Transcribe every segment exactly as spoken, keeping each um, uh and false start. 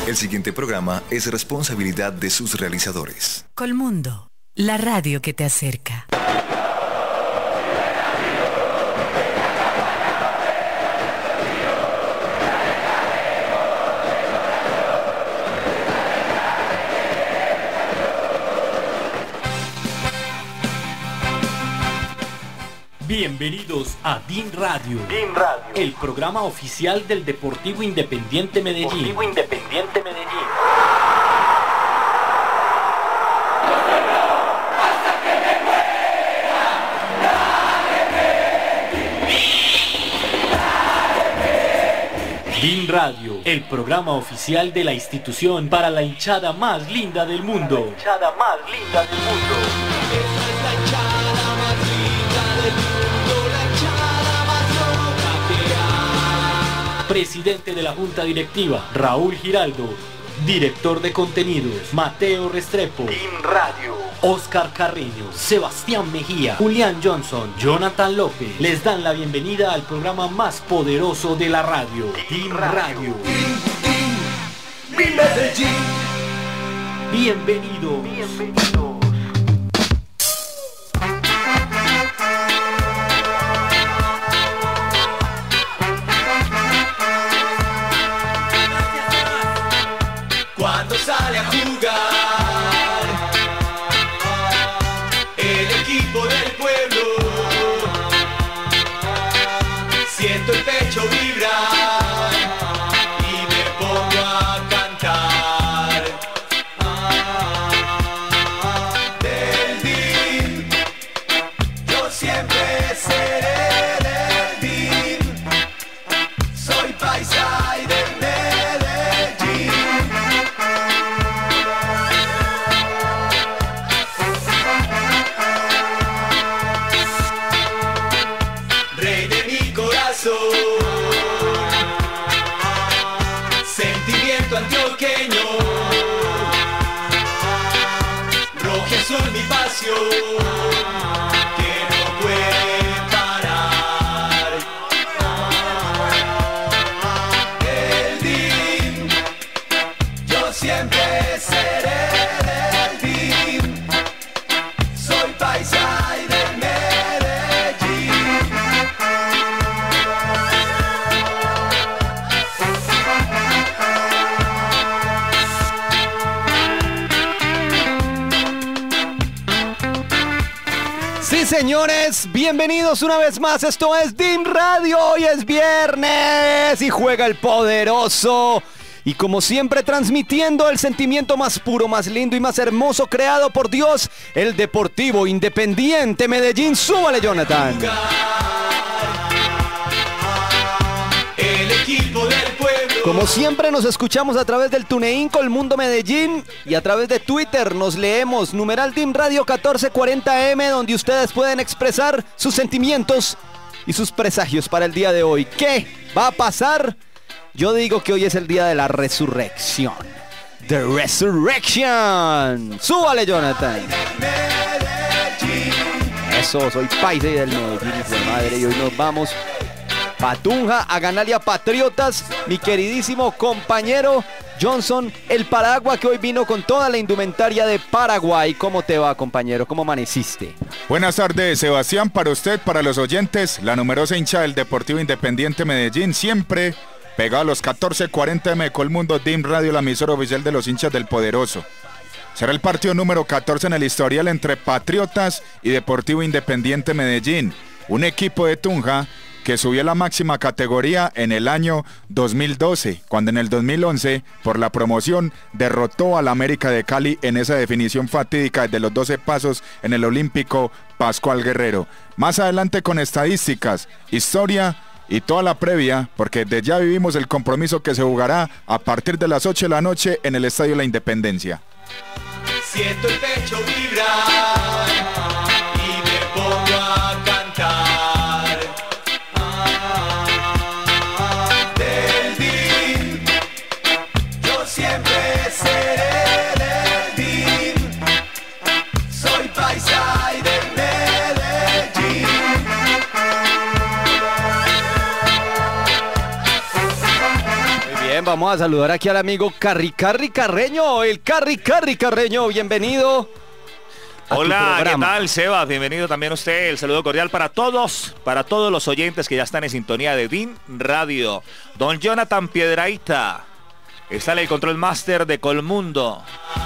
El siguiente programa es responsabilidad de sus realizadores. Colmundo, la radio que te acerca. Bienvenidos a DIN Radio, DIN Radio, el programa oficial del Deportivo Independiente Medellín. Deportivo Independiente Medellín. DIN Radio, el programa oficial de la institución para la hinchada más linda del mundo. La hinchada más linda del mundo. Esa es la hinchada más linda del mundo, la hinchada más loca que hay. Presidente de la Junta Directiva, Raúl Giraldo. Director de contenidos, Mateo Restrepo. DIN Radio. Oscar Carreño, Sebastián Mejía, Julián Johnson, Jonathan López les dan la bienvenida al programa más poderoso de la radio, DIN Radio. Mi Medellín. Bienvenidos. Bienvenidos. Cuando sale a jugar el equipo del pueblo, siento el pecho vibrar y me pongo a cantar. Del DIN, yo siempre seré del DIN, soy paisa y de Medellín. Rey de mi corazón, sentimiento antioqueño, rojo y azul mi pasión, que no puede parar. Del DIN, yo siempre seré del DIN, soy paisa y de Medellín. Sí, señores, bienvenidos una vez más. Esto es DIN Radio. Hoy es viernes y juega el poderoso. Y como siempre, transmitiendo el sentimiento más puro, más lindo y más hermoso creado por Dios, el Deportivo Independiente Medellín. Súbale, Jonathan. El equipo del pueblo. Como siempre, nos escuchamos a través del TuneIn Colmundo Medellín y a través de Twitter nos leemos numeral DIN Radio catorce cuarenta M, donde ustedes pueden expresar sus sentimientos y sus presagios para el día de hoy. ¿Qué va a pasar? Yo digo que hoy es el día de la resurrección. The Resurrection. Súbale, Jonathan. Eso, soy paisa y del Medellín, hijo de madre, y hoy nos vamos pa' Tunja a ganarle a Patriotas, mi queridísimo compañero Johnson, el Paragua, que hoy vino con toda la indumentaria de Paraguay. ¿Cómo te va, compañero? ¿Cómo amaneciste? Buenas tardes, Sebastián, para usted, para los oyentes, la numerosa hincha del Deportivo Independiente Medellín, siempre pegado a los catorce cuarenta M de Colmundo, DIN Radio, la emisora oficial de los hinchas del Poderoso. Será el partido número catorce en el historial entre Patriotas y Deportivo Independiente Medellín, un equipo de Tunja que subió a la máxima categoría en el año dos mil doce, cuando en el dos mil once, por la promoción, derrotó al América de Cali en esa definición fatídica de los doce pasos en el Olímpico Pascual Guerrero. Más adelante con estadísticas, historia y toda la previa, porque desde ya vivimos el compromiso que se jugará a partir de las ocho de la noche en el Estadio La Independencia. Siento el pecho vibrar y me pongo a cantar. Del DIN, yo siempre seré del DIN, soy paisa y de Medellín. vamos a saludar aquí al amigo Carri Carri Carreño, el Carri Carri Carreño, bienvenido. Hola, ¿qué tal, Sebas? Bienvenido también a usted. El saludo cordial para todos, para todos los oyentes que ya están en sintonía de DIM Radio. Don Jonathan Piedrahita está en el control master de Colmundo.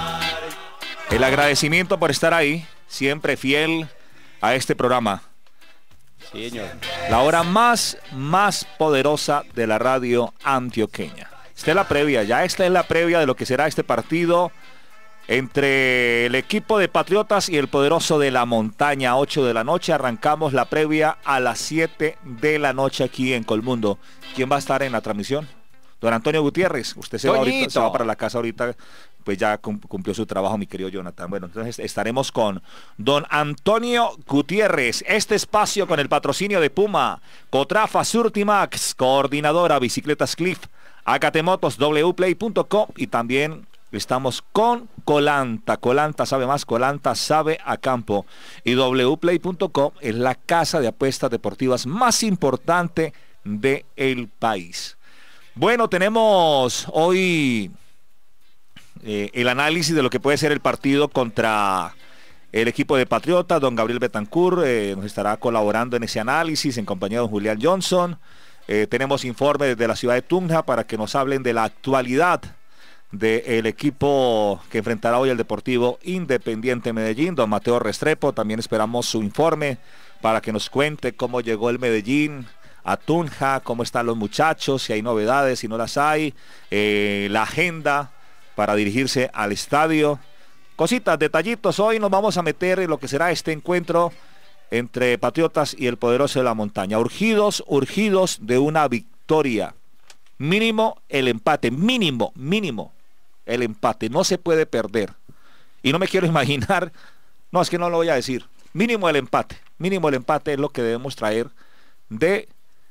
El agradecimiento por estar ahí, siempre fiel a este programa. Sí, señor. La hora más, más poderosa de la radio antioqueña. Esta es la previa, ya esta es la previa de lo que será este partido entre el equipo de Patriotas y el poderoso de la montaña. Ocho de la noche, arrancamos la previa a las siete de la noche aquí en Colmundo. ¿Quién va a estar en la transmisión? Don Antonio Gutiérrez. Usted se va, ahorita, se va para la casa ahorita, pues ya cumplió su trabajo, mi querido Jonathan. Bueno, entonces estaremos con Don Antonio Gutiérrez. Este espacio con el patrocinio de Puma, Cotrafa, Surtimax, Coordinadora, Bicicletas Cliff, Acatemotos, wplay punto com y también estamos con Colanta. Colanta sabe más, Colanta sabe a campo. Y wplay punto com es la casa de apuestas deportivas más importante del país. Bueno, tenemos hoy eh, el análisis de lo que puede ser el partido contra el equipo de Patriotas. Don Gabriel Betancourt eh, nos estará colaborando en ese análisis en compañía de don Julián Johnson. Eh, tenemos informe desde la ciudad de Tunja para que nos hablen de la actualidad del equipo que enfrentará hoy el Deportivo Independiente Medellín. Don Mateo Restrepo, también esperamos su informe para que nos cuente cómo llegó el Medellín a Tunja, cómo están los muchachos, si hay novedades, si no las hay, eh, la agenda para dirigirse al estadio. Cositas, detallitos. Hoy nos vamos a meter en lo que será este encuentro entre Patriotas y el poderoso de la montaña. Urgidos, urgidos de una victoria. Mínimo el empate, mínimo, mínimo el empate. No se puede perder. Y no me quiero imaginar, no, es que no lo voy a decir. Mínimo el empate, mínimo el empate es lo que debemos traer de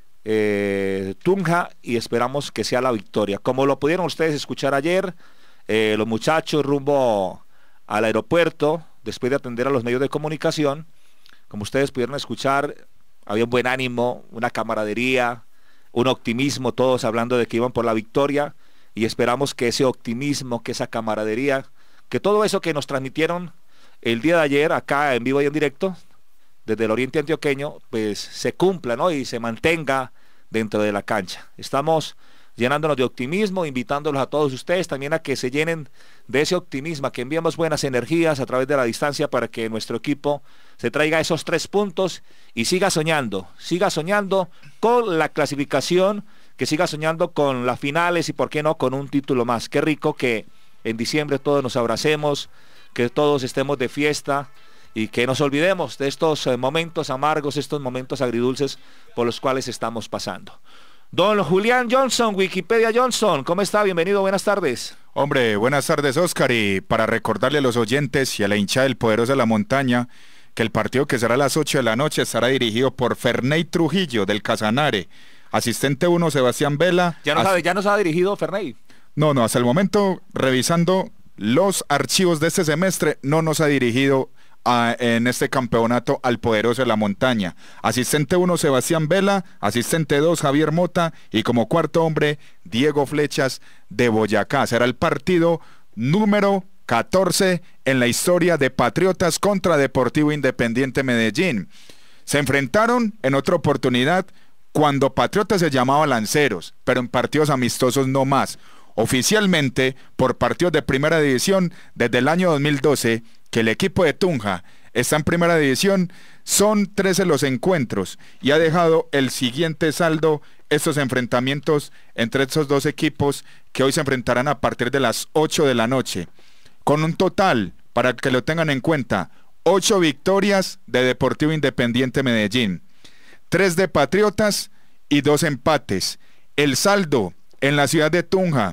eh, Tunja y esperamos que sea la victoria. Como lo pudieron ustedes escuchar ayer, eh, los muchachos rumbo al aeropuerto, después de atender a los medios de comunicación, como ustedes pudieron escuchar, había un buen ánimo, una camaradería, un optimismo, todos hablando de que iban por la victoria y esperamos que ese optimismo, que esa camaradería, que todo eso que nos transmitieron el día de ayer acá en vivo y en directo desde el oriente antioqueño, pues se cumpla, ¿no? Y se mantenga dentro de la cancha. Estamos llenándonos de optimismo, invitándolos a todos ustedes también a que se llenen de ese optimismo, a que enviemos buenas energías a través de la distancia para que nuestro equipo se traiga esos tres puntos y siga soñando, siga soñando con la clasificación, que siga soñando con las finales y por qué no con un título más. Qué rico que en diciembre todos nos abracemos, que todos estemos de fiesta y que nos olvidemos de estos eh, momentos amargos, estos momentos agridulces por los cuales estamos pasando. Don Julián Johnson, Wikipedia Johnson, ¿cómo está? Bienvenido, buenas tardes. Hombre, buenas tardes, Oscar, y para recordarle a los oyentes y a la hinchada del poderoso de la montaña que el partido que será a las ocho de la noche estará dirigido por Ferney Trujillo del Casanare, asistente uno Sebastián Vela. ¿Ya nos, ha, ¿Ya nos ha dirigido Ferney? No, no, hasta el momento, revisando los archivos de este semestre, no nos ha dirigido A, en este campeonato al poderoso de la montaña. Asistente uno Sebastián Vela, asistente dos Javier Mota y como cuarto hombre Diego Flechas de Boyacá. Será el partido número catorce en la historia de Patriotas contra Deportivo Independiente Medellín. Se enfrentaron en otra oportunidad cuando Patriotas se llamaba Lanceros, pero en partidos amistosos no más. Oficialmente por partidos de primera división desde el año dos mil doce que el equipo de Tunja está en primera división, son trece los encuentros y ha dejado el siguiente saldo estos enfrentamientos entre estos dos equipos que hoy se enfrentarán a partir de las ocho de la noche, con un total, para que lo tengan en cuenta, ocho victorias de Deportivo Independiente Medellín, tres de Patriotas y dos empates. El saldo en la ciudad de Tunja,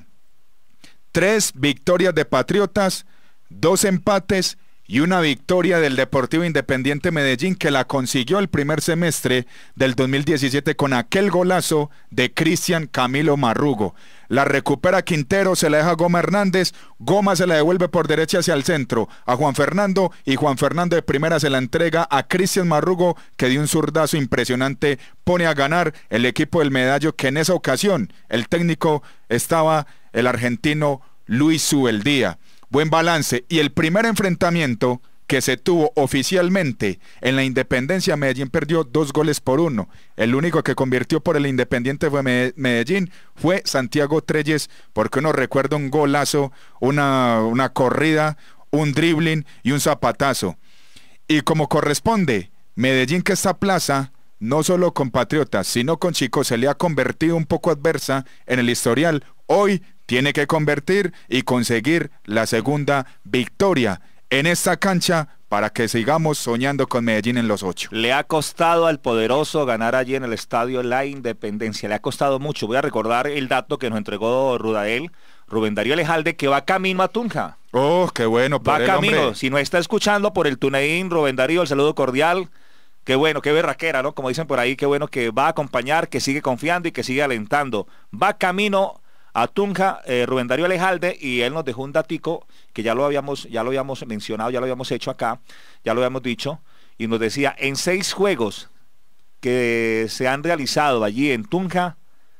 tres victorias de Patriotas, dos empates y una victoria del Deportivo Independiente Medellín, que la consiguió el primer semestre del dos mil diecisiete con aquel golazo de Cristian Camilo Marrugo. la recupera Quintero, se la deja a Goma Hernández, Goma se la devuelve por derecha hacia el centro a Juan Fernando y Juan Fernando de primera se la entrega a Cristian Marrugo, que dio un zurdazo impresionante, pone a ganar el equipo del Medallo, que en esa ocasión el técnico estaba el argentino Luis Subeldía. Buen balance, y el primer enfrentamiento que se tuvo oficialmente en la Independencia, Medellín perdió dos goles por uno. El único que convirtió por el Independiente fue Medellín, fue Santiago Treyes, porque uno recuerda un golazo, una, una corrida, un dribbling y un zapatazo. Y como corresponde, Medellín, que esta plaza, no solo con Patriotas, sino con Chicos, se le ha convertido un poco adversa en el historial. Hoy tiene que convertir y conseguir la segunda victoria en esta cancha para que sigamos soñando con Medellín en los ocho. Le ha costado al poderoso ganar allí en el estadio La Independencia, le ha costado mucho. Voy a recordar el dato que nos entregó Rudael, Rubén Darío Lejalde, que va camino a Tunja. Oh, qué bueno. Va él, camino, hombre. Si no está escuchando por el TuneIn, Rubén Darío, el saludo cordial. Qué bueno, qué berraquera, ¿no? Como dicen por ahí, qué bueno que va a acompañar, que sigue confiando y que sigue alentando. Va camino a Tunja, eh, Rubén Darío Lejalde, y él nos dejó un datico que ya lo habíamos, ya lo habíamos mencionado, ya lo habíamos hecho acá, ya lo habíamos dicho, y nos decía, en seis juegos que se han realizado allí en Tunja,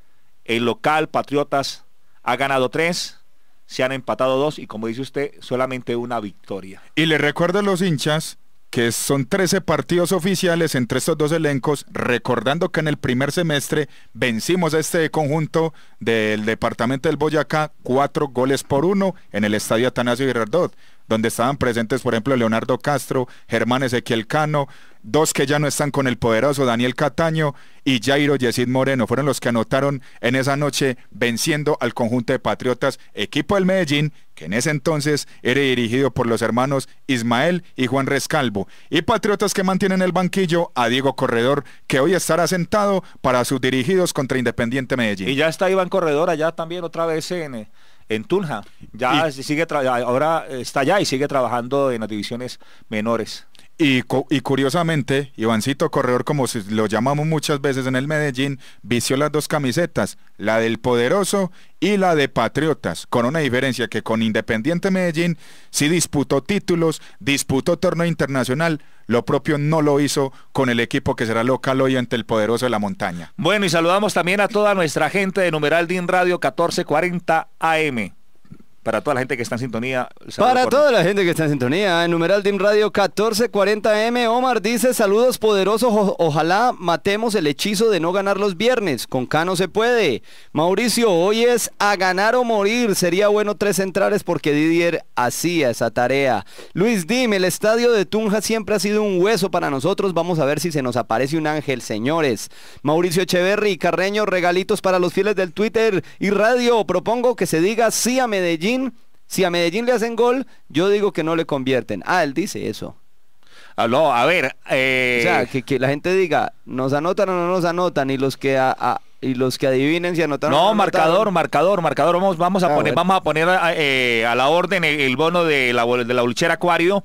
el local Patriotas ha ganado tres, se han empatado dos, y como dice usted, solamente una victoria. Y le recuerdo a los hinchas que son trece partidos oficiales entre estos dos elencos, recordando que en el primer semestre vencimos a este conjunto del departamento del Boyacá, cuatro goles por uno en el estadio Atanasio Girardot, donde estaban presentes, por ejemplo, Leonardo Castro, Germán Ezequiel Cano, dos que ya no están con el poderoso, Daniel Cataño y Jairo Yesid Moreno, fueron los que anotaron en esa noche, venciendo al conjunto de Patriotas, equipo del Medellín, que en ese entonces era dirigido por los hermanos Ismael y Juan Rescalvo, y Patriotas que mantienen el banquillo a Diego Corredor, que hoy estará sentado para sus dirigidos contra Independiente Medellín. Y ya está Iván Corredor allá también otra vez en... en Tunja, ya y, sigue ahora está allá y sigue trabajando en las divisiones menores. Y, y curiosamente, Ivancito Corredor, como lo llamamos muchas veces en el Medellín, vistió las dos camisetas, la del Poderoso y la de Patriotas, con una diferencia que con Independiente Medellín sí disputó títulos, disputó torneo internacional, lo propio no lo hizo con el equipo que será local hoy ante el Poderoso de la Montaña. Bueno, y saludamos también a toda nuestra gente de Numeral D I N Radio catorce cuarenta A M. Para toda la gente que está en sintonía. Para por... toda la gente que está en sintonía, en Numeral D I N Radio catorce cuarenta M, Omar dice, saludos poderosos, o ojalá matemos el hechizo de no ganar los viernes, con Cano se puede. Mauricio, hoy es a ganar o morir, sería bueno tres centrales porque Didier hacía esa tarea. Luis Dim, el estadio de Tunja siempre ha sido un hueso para nosotros, vamos a ver si se nos aparece un ángel, señores. Mauricio Echeverry, Carreño, regalitos para los fieles del Twitter y radio, propongo que se diga sí a Medellín. Si a Medellín le hacen gol, yo digo que no le convierten. Ah, él dice eso. Ah, no, a ver. Eh... O sea, que, que la gente diga, ¿nos anotan o no nos anotan? Y los que a, a, y los que adivinen si anotan no, o no marcador, anotaron. marcador, marcador. Vamos, vamos a ah, poner, bueno. vamos a poner eh, a la orden el, el bono de la, de la Ulchera Acuario.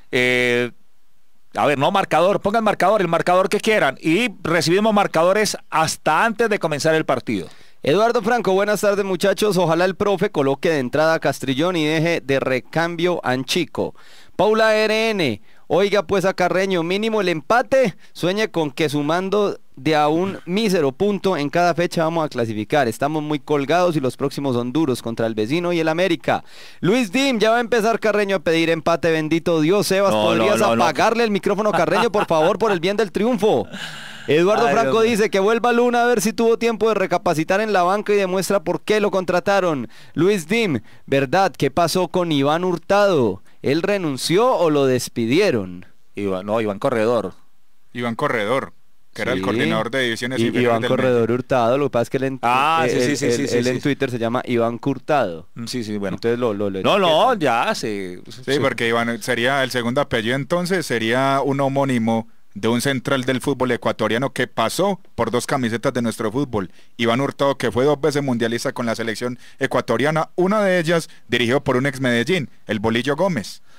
Eh, a ver, no marcador, pongan marcador, el marcador que quieran. Y recibimos marcadores hasta antes de comenzar el partido. Eduardo Franco, buenas tardes muchachos, ojalá el profe coloque de entrada a Castrillón y deje de recambio a Anchico. Paula R N, oiga pues a Carreño, mínimo el empate, sueñe con que sumando de a un mísero punto en cada fecha vamos a clasificar, estamos muy colgados y los próximos son duros contra el vecino y el América. Luis Dim, ya va a empezar Carreño a pedir empate, bendito Dios, Sebas, no, ¿podrías no, no, apagarle no. el micrófono a Carreño por favor por el bien del triunfo? Eduardo Ay, Franco Dios dice que vuelva Luna a ver si tuvo tiempo de recapacitar en la banca y demuestra por qué lo contrataron. Luis Dim, ¿verdad? ¿Qué pasó con Iván Hurtado? ¿Él renunció o lo despidieron? Iván, no, Iván Corredor. Iván Corredor, que sí. era el coordinador de divisiones y, inferiores Iván del Corredor Medellín. Hurtado, lo que pasa es que él en, ah, él, sí, sí, él, sí, él, sí, él sí, en sí. Twitter se llama Iván Hurtado. Sí, sí, bueno. Entonces lo, lo, lo No, no, ya se... Sí, sí, porque Iván sería el segundo apellido, entonces sería un homónimo de un central del fútbol ecuatoriano que pasó por dos camisetas de nuestro fútbol. Iván Hurtado, que fue dos veces mundialista con la selección ecuatoriana, una de ellas dirigido por un ex Medellín, el Bolillo Gómez.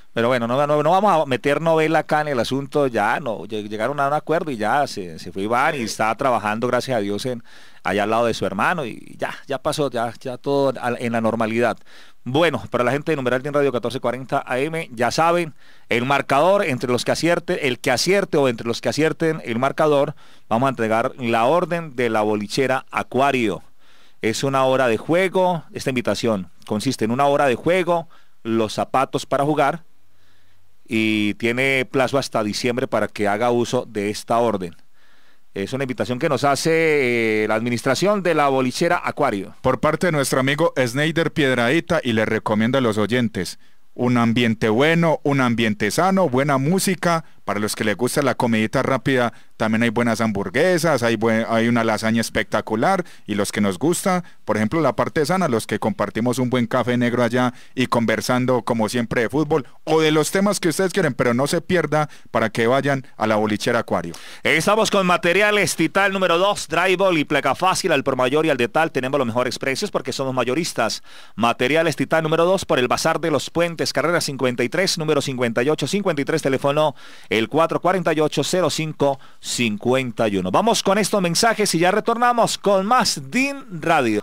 Pero bueno, no, no, no vamos a meter novela acá en el asunto, ya no, llegaron a un acuerdo y ya se, se fue Iván y está trabajando, gracias a Dios, en, allá al lado de su hermano y ya, ya pasó, ya, ya todo en la normalidad. Bueno, para la gente de Numeral Team Radio catorce cuarenta A M, ya saben, el marcador entre los que acierte, el que acierte o entre los que acierten el marcador, vamos a entregar la orden de la bolichera Acuario. Es una hora de juego, esta invitación consiste en una hora de juego, los zapatos para jugar, y tiene plazo hasta diciembre para que haga uso de esta orden. Es una invitación que nos hace eh, la administración de la bolichera Acuario. Por parte de nuestro amigo Sneider Piedradita, y le recomiendo a los oyentes un ambiente bueno, un ambiente sano, buena música. Para los que les gusta la comidita rápida, también hay buenas hamburguesas, hay, buen, hay una lasaña espectacular. Y los que nos gusta, por ejemplo, la parte sana, los que compartimos un buen café negro allá y conversando como siempre de fútbol o de los temas que ustedes quieren, pero no se pierda para que vayan a la bolichera Acuario. Estamos con materiales Tital número dos, Drywall y placa fácil, al por mayor y al detal tenemos los mejores precios porque somos mayoristas. Materiales Tital número dos por el Bazar de los Puentes, carrera cincuenta y tres, número cincuenta y ocho cincuenta y tres, teléfono el cuatro cuatro ocho, cero cinco cincuenta y uno. Vamos con estos mensajes y ya retornamos con más Team Radio.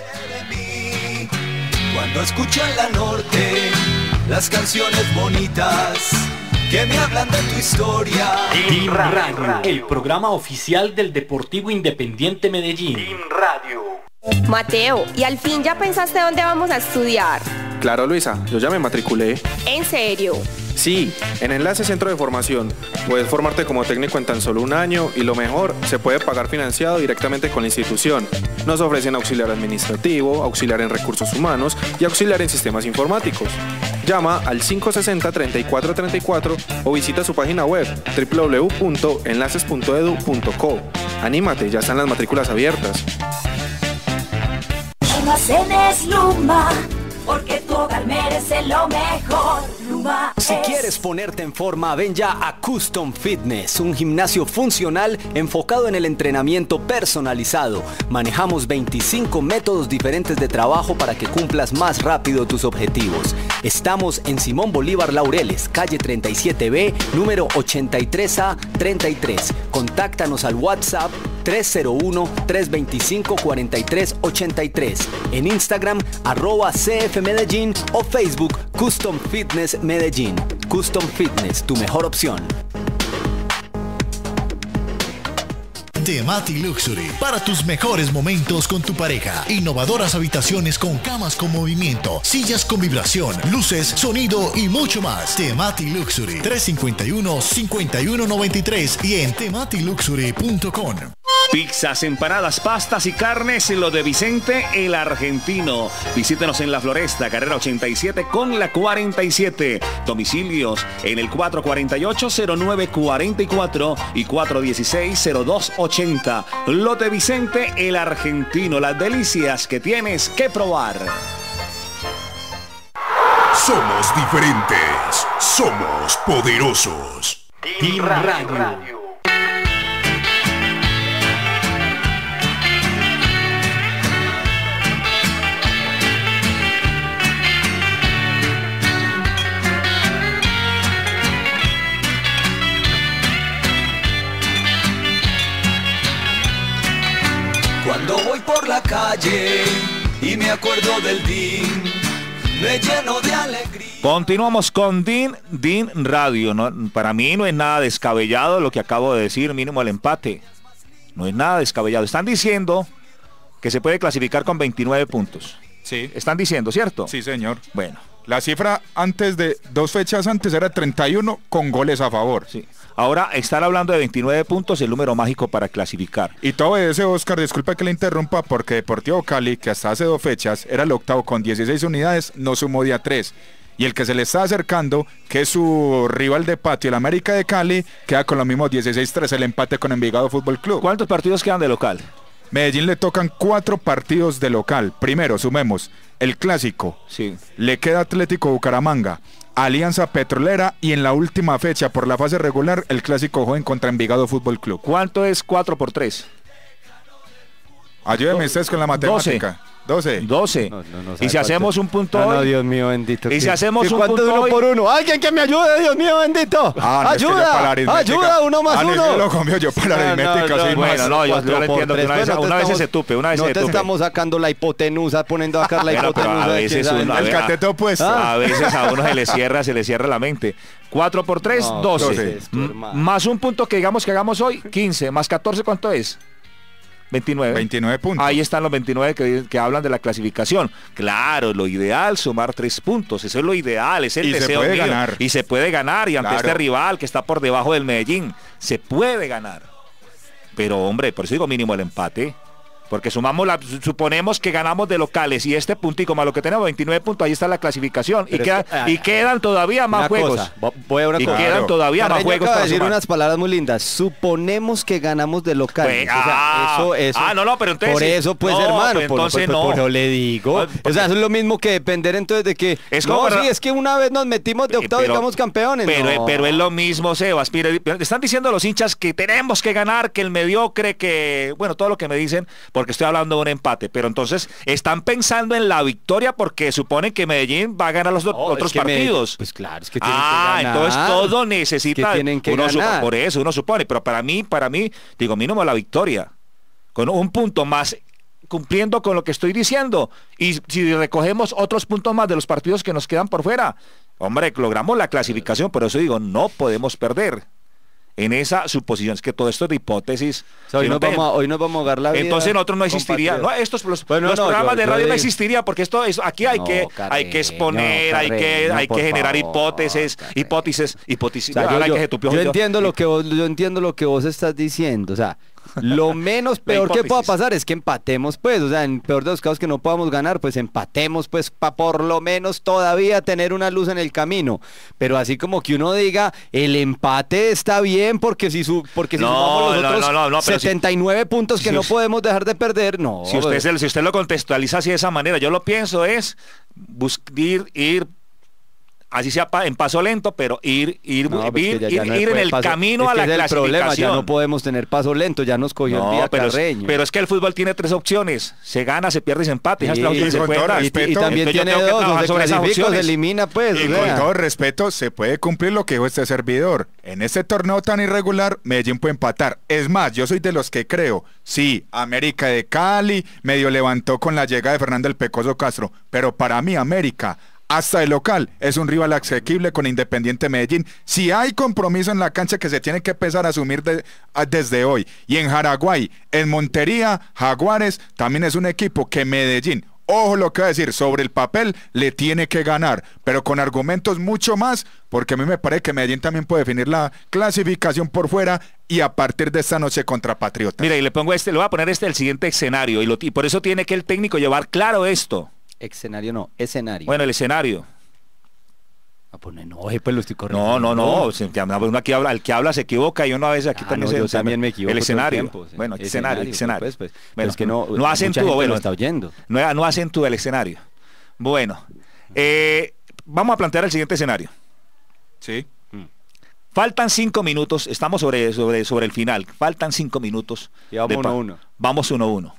Cuando escucho en la norte las canciones bonitas que me hablan de tu historia. Team Radio, el programa oficial del Deportivo Independiente Medellín. Team Radio. Mateo, ¿y al fin ya pensaste dónde vamos a estudiar? Claro, Luisa, yo ya me matriculé. ¿En serio? Sí, en Enlace Centro de Formación. Puedes formarte como técnico en tan solo un año y lo mejor, se puede pagar financiado directamente con la institución. Nos ofrecen auxiliar administrativo, auxiliar en recursos humanos y auxiliar en sistemas informáticos. Llama al cinco sesenta, treinta y cuatro treinta y cuatro o visita su página web doble u doble u doble u punto enlaces punto edu punto co. Anímate, ya están las matrículas abiertas. Almacenes Luma, porque tu hogar merece lo mejor. Luma Si es... quieres ponerte en forma, ven ya a Custom Fitness, un gimnasio funcional enfocado en el entrenamiento personalizado. Manejamos veinticinco métodos diferentes de trabajo para que cumplas más rápido tus objetivos. Estamos en Simón Bolívar Laureles, calle treinta y siete B, número ochenta y tres A treinta y tres. Contáctanos al WhatsApp tres cero uno, tres veinticinco, cuarenta y tres ochenta y tres. En Instagram, arroba C F Medellín o Facebook Custom Fitness Medellín. Custom Fitness, tu mejor opción. Temati Luxury, para tus mejores momentos con tu pareja. Innovadoras habitaciones con camas con movimiento, sillas con vibración, luces, sonido y mucho más. Temati Luxury, tres cinco uno, cinco uno nueve tres y en temati luxury punto com. Pizzas, empanadas, pastas y carnes, lo de Vicente el Argentino. Visítenos en La Floresta, carrera ochenta y siete con la cuarenta y siete. Domicilios en el cuatro cuatro ocho, cero nueve cuatro cuatro y cuatro uno seis, cero dos ochenta. Lo de Vicente el Argentino, las delicias que tienes que probar. Somos diferentes, somos poderosos. Team Radio. Cuando voy por la calle y me acuerdo del D I N, me lleno de alegría. Continuamos con Team Team Radio. No, para mí no es nada descabellado lo que acabo de decir, mínimo el empate. No es nada descabellado. Están diciendo que se puede clasificar con veintinueve puntos. Sí. Están diciendo, ¿cierto? Sí, señor. Bueno. La cifra antes de dos fechas antes era treinta y uno con goles a favor. Sí. Ahora están hablando de veintinueve puntos, el número mágico para clasificar. Y todo ese, Oscar, disculpa que le interrumpa, porque Deportivo Cali, que hasta hace dos fechas era el octavo con dieciséis unidades, no sumó día tres. Y el que se le está acercando, que es su rival de patio, el América de Cali, queda con los mismos dieciséis tres, el empate con Envigado Fútbol Club. ¿Cuántos partidos quedan de local? Medellín le tocan cuatro partidos de local. Primero, sumemos el Clásico. Sí. Le queda Atlético Bucaramanga, Alianza Petrolera y en la última fecha por la fase regular el Clásico joven contra Envigado Fútbol Club. ¿Cuánto es cuatro por tres? Ayúdeme ustedes con la matemática. doce. doce. No, no, no y sabe si hacemos cuánto. un punto No, no, hoy. Dios mío bendito. Y ¿qué? si hacemos ¿Y un cuánto punto uno hoy? por uno? ¡Alguien que me ayude, Dios mío bendito! Ah, no, es que yo para la ¡Ayuda! aritmética- ¡Ayuda! ¡Uno más Ah, no, es uno! que lo comió yo para la No, no, aritmética, no, soy bueno, más. no, yo, Cuatro yo lo por entiendo. que tres, Una vez, pues, no te una vez estamos- se tupe, una vez No se te tupe. estamos sacando la hipotenusa, poniendo acá la Bueno, pero hipotenusa. a de veces quién sabe uno- dónde. El a- cateto opuesto. A veces a uno se le cierra, se le cierra la mente. cuatro por tres, No, doce. doce es tu M- hermano. Más un punto que digamos que hagamos hoy, quince. Más catorce, ¿cuánto es? veintinueve. veintinueve puntos. Ahí están los veintinueve que, que hablan de la clasificación. Claro, lo ideal, sumar tres puntos. Eso es lo ideal, es el Y se deseo puede mío. ganar. Y se puede ganar. Y ante Claro. este rival que está por debajo del Medellín, se puede ganar. Pero, hombre, por eso digo mínimo el empate. Porque sumamos la, suponemos que ganamos de locales y este puntico más lo que tenemos, veintinueve puntos, ahí está la clasificación. Y, Pero queda- es que- ah, y quedan todavía más Una juegos. cosa, vo- voy a una Y cosa. quedan todavía más Carreño juegos acaba para de decir sumar. unas palabras muy lindas. Suponemos que ganamos de locales. Pues, O sea, ah, eso, eso. ah, no, no, pero entonces Por sí. eso, pues, No, hermano. pues, por, entonces por- no. por eso le digo. No, O sea, eso es lo mismo que depender entonces de que. Es no, como- sí, es que una vez nos metimos de octavo y Pero- quedamos campeones. Pero, no. pero es lo mismo, Sebas. Mire, están diciendo los hinchas que tenemos que ganar, que el mediocre, que, bueno, todo lo que me dicen, porque estoy hablando de un empate. Pero entonces están pensando en la victoria porque suponen que Medellín va a ganar los do- Oh, otros es que me- partidos. pues claro, es que tienen ah, que ganar. entonces todo necesita. Que tienen que uno su- ganar. por eso uno supone. Pero para mí, para mí, digo, mínimo la victoria. Con un punto más, cumpliendo con lo que estoy diciendo. Y si recogemos otros puntos más de los partidos que nos quedan por fuera, hombre, logramos la clasificación. Por eso digo, no podemos perder. En esa suposición, es que todo esto es de hipótesis. O sea, hoy, Si no nos te- vamos a, hoy nos vamos a dar la vida. entonces nosotros no existiría, no, compatriotas. estos los, Bueno, los no, programas yo- de yo radio no digo- existiría porque esto es aquí hay No, que Carreño, hay que exponer, hay que Carreño, hay que por generar favor, hipótesis, hipótesis, hipótesis. O sea, yo, ahora yo- que se tupió yo yo. entiendo lo que vos, yo entiendo lo que vos estás diciendo, o sea, lo menos La peor que pueda hipótesis. pasar es que empatemos, pues, o sea, en peor de los casos que no podamos ganar, pues empatemos, pues, para por lo menos todavía tener una luz en el camino. Pero así como que uno diga, el empate está bien porque si su, porque si No, sumamos los no, otros no, no, no, pero si- setenta y nueve puntos que si no us- podemos dejar de perder, no. Si usted, pues, se- si usted lo contextualiza así de esa manera, yo lo pienso es bus- ir, ir así sea pa- en paso lento, pero ir, ir, no, pues, ir, que ya- ya ir- no ir en puede el paso- camino es a que la ese es el clasificación. problema, ya no podemos tener paso lento, ya nos cogió el día pero es, Carreño. pero es que el fútbol tiene tres opciones. Se gana, se pierde y se empata. Sí, Esas tres opciones y se con pueden todo dar. respeto, y, y también Entonces yo tiene tengo que dos, o trabajar se sobre esas clasifica o se opciones. elimina, pues. Y o con sea. todo respeto, se puede cumplir lo que dijo este servidor. En este torneo tan irregular, Medellín puede empatar. Es más, yo soy de los que creo, sí, América de Cali medio levantó con la llegada de Fernando el Pecoso Castro, pero para mí América, hasta el local, es un rival asequible con Independiente Medellín. Si hay compromiso en la cancha que se tiene que empezar a asumir de- a- desde hoy. Y en Jaraguay, en Montería, Jaguares, también es un equipo que Medellín, ojo lo que va a decir, sobre el papel le tiene que ganar, pero con argumentos mucho más, porque a mí me parece que Medellín también puede definir la clasificación por fuera y a partir de esta noche contra Patriotas. Mira, y le pongo este, le voy a poner este el siguiente escenario, y, lo, y por eso tiene que el técnico llevar claro esto. Escenario no, escenario. Bueno, el escenario. Ah, pues no, oye, pues lo estoy corrigiendo. No, no, no. se- que habla- uno aquí habla, el que habla se equivoca y uno a veces aquí Ah, también no, se yo se- también me equivoco El todo el escenario. tiempo, sí. Bueno, escenario, Escenario, escenario. pues, pues. Bueno, Pero es que no- no mucha acentúo, gente bueno. lo está oyendo. No, no acentúo el escenario. Bueno, eh, vamos a plantear el siguiente escenario. Sí. Faltan cinco minutos, estamos sobre, sobre, sobre el final. Faltan cinco minutos. Y vamos de pa- uno a uno. Vamos uno a uno.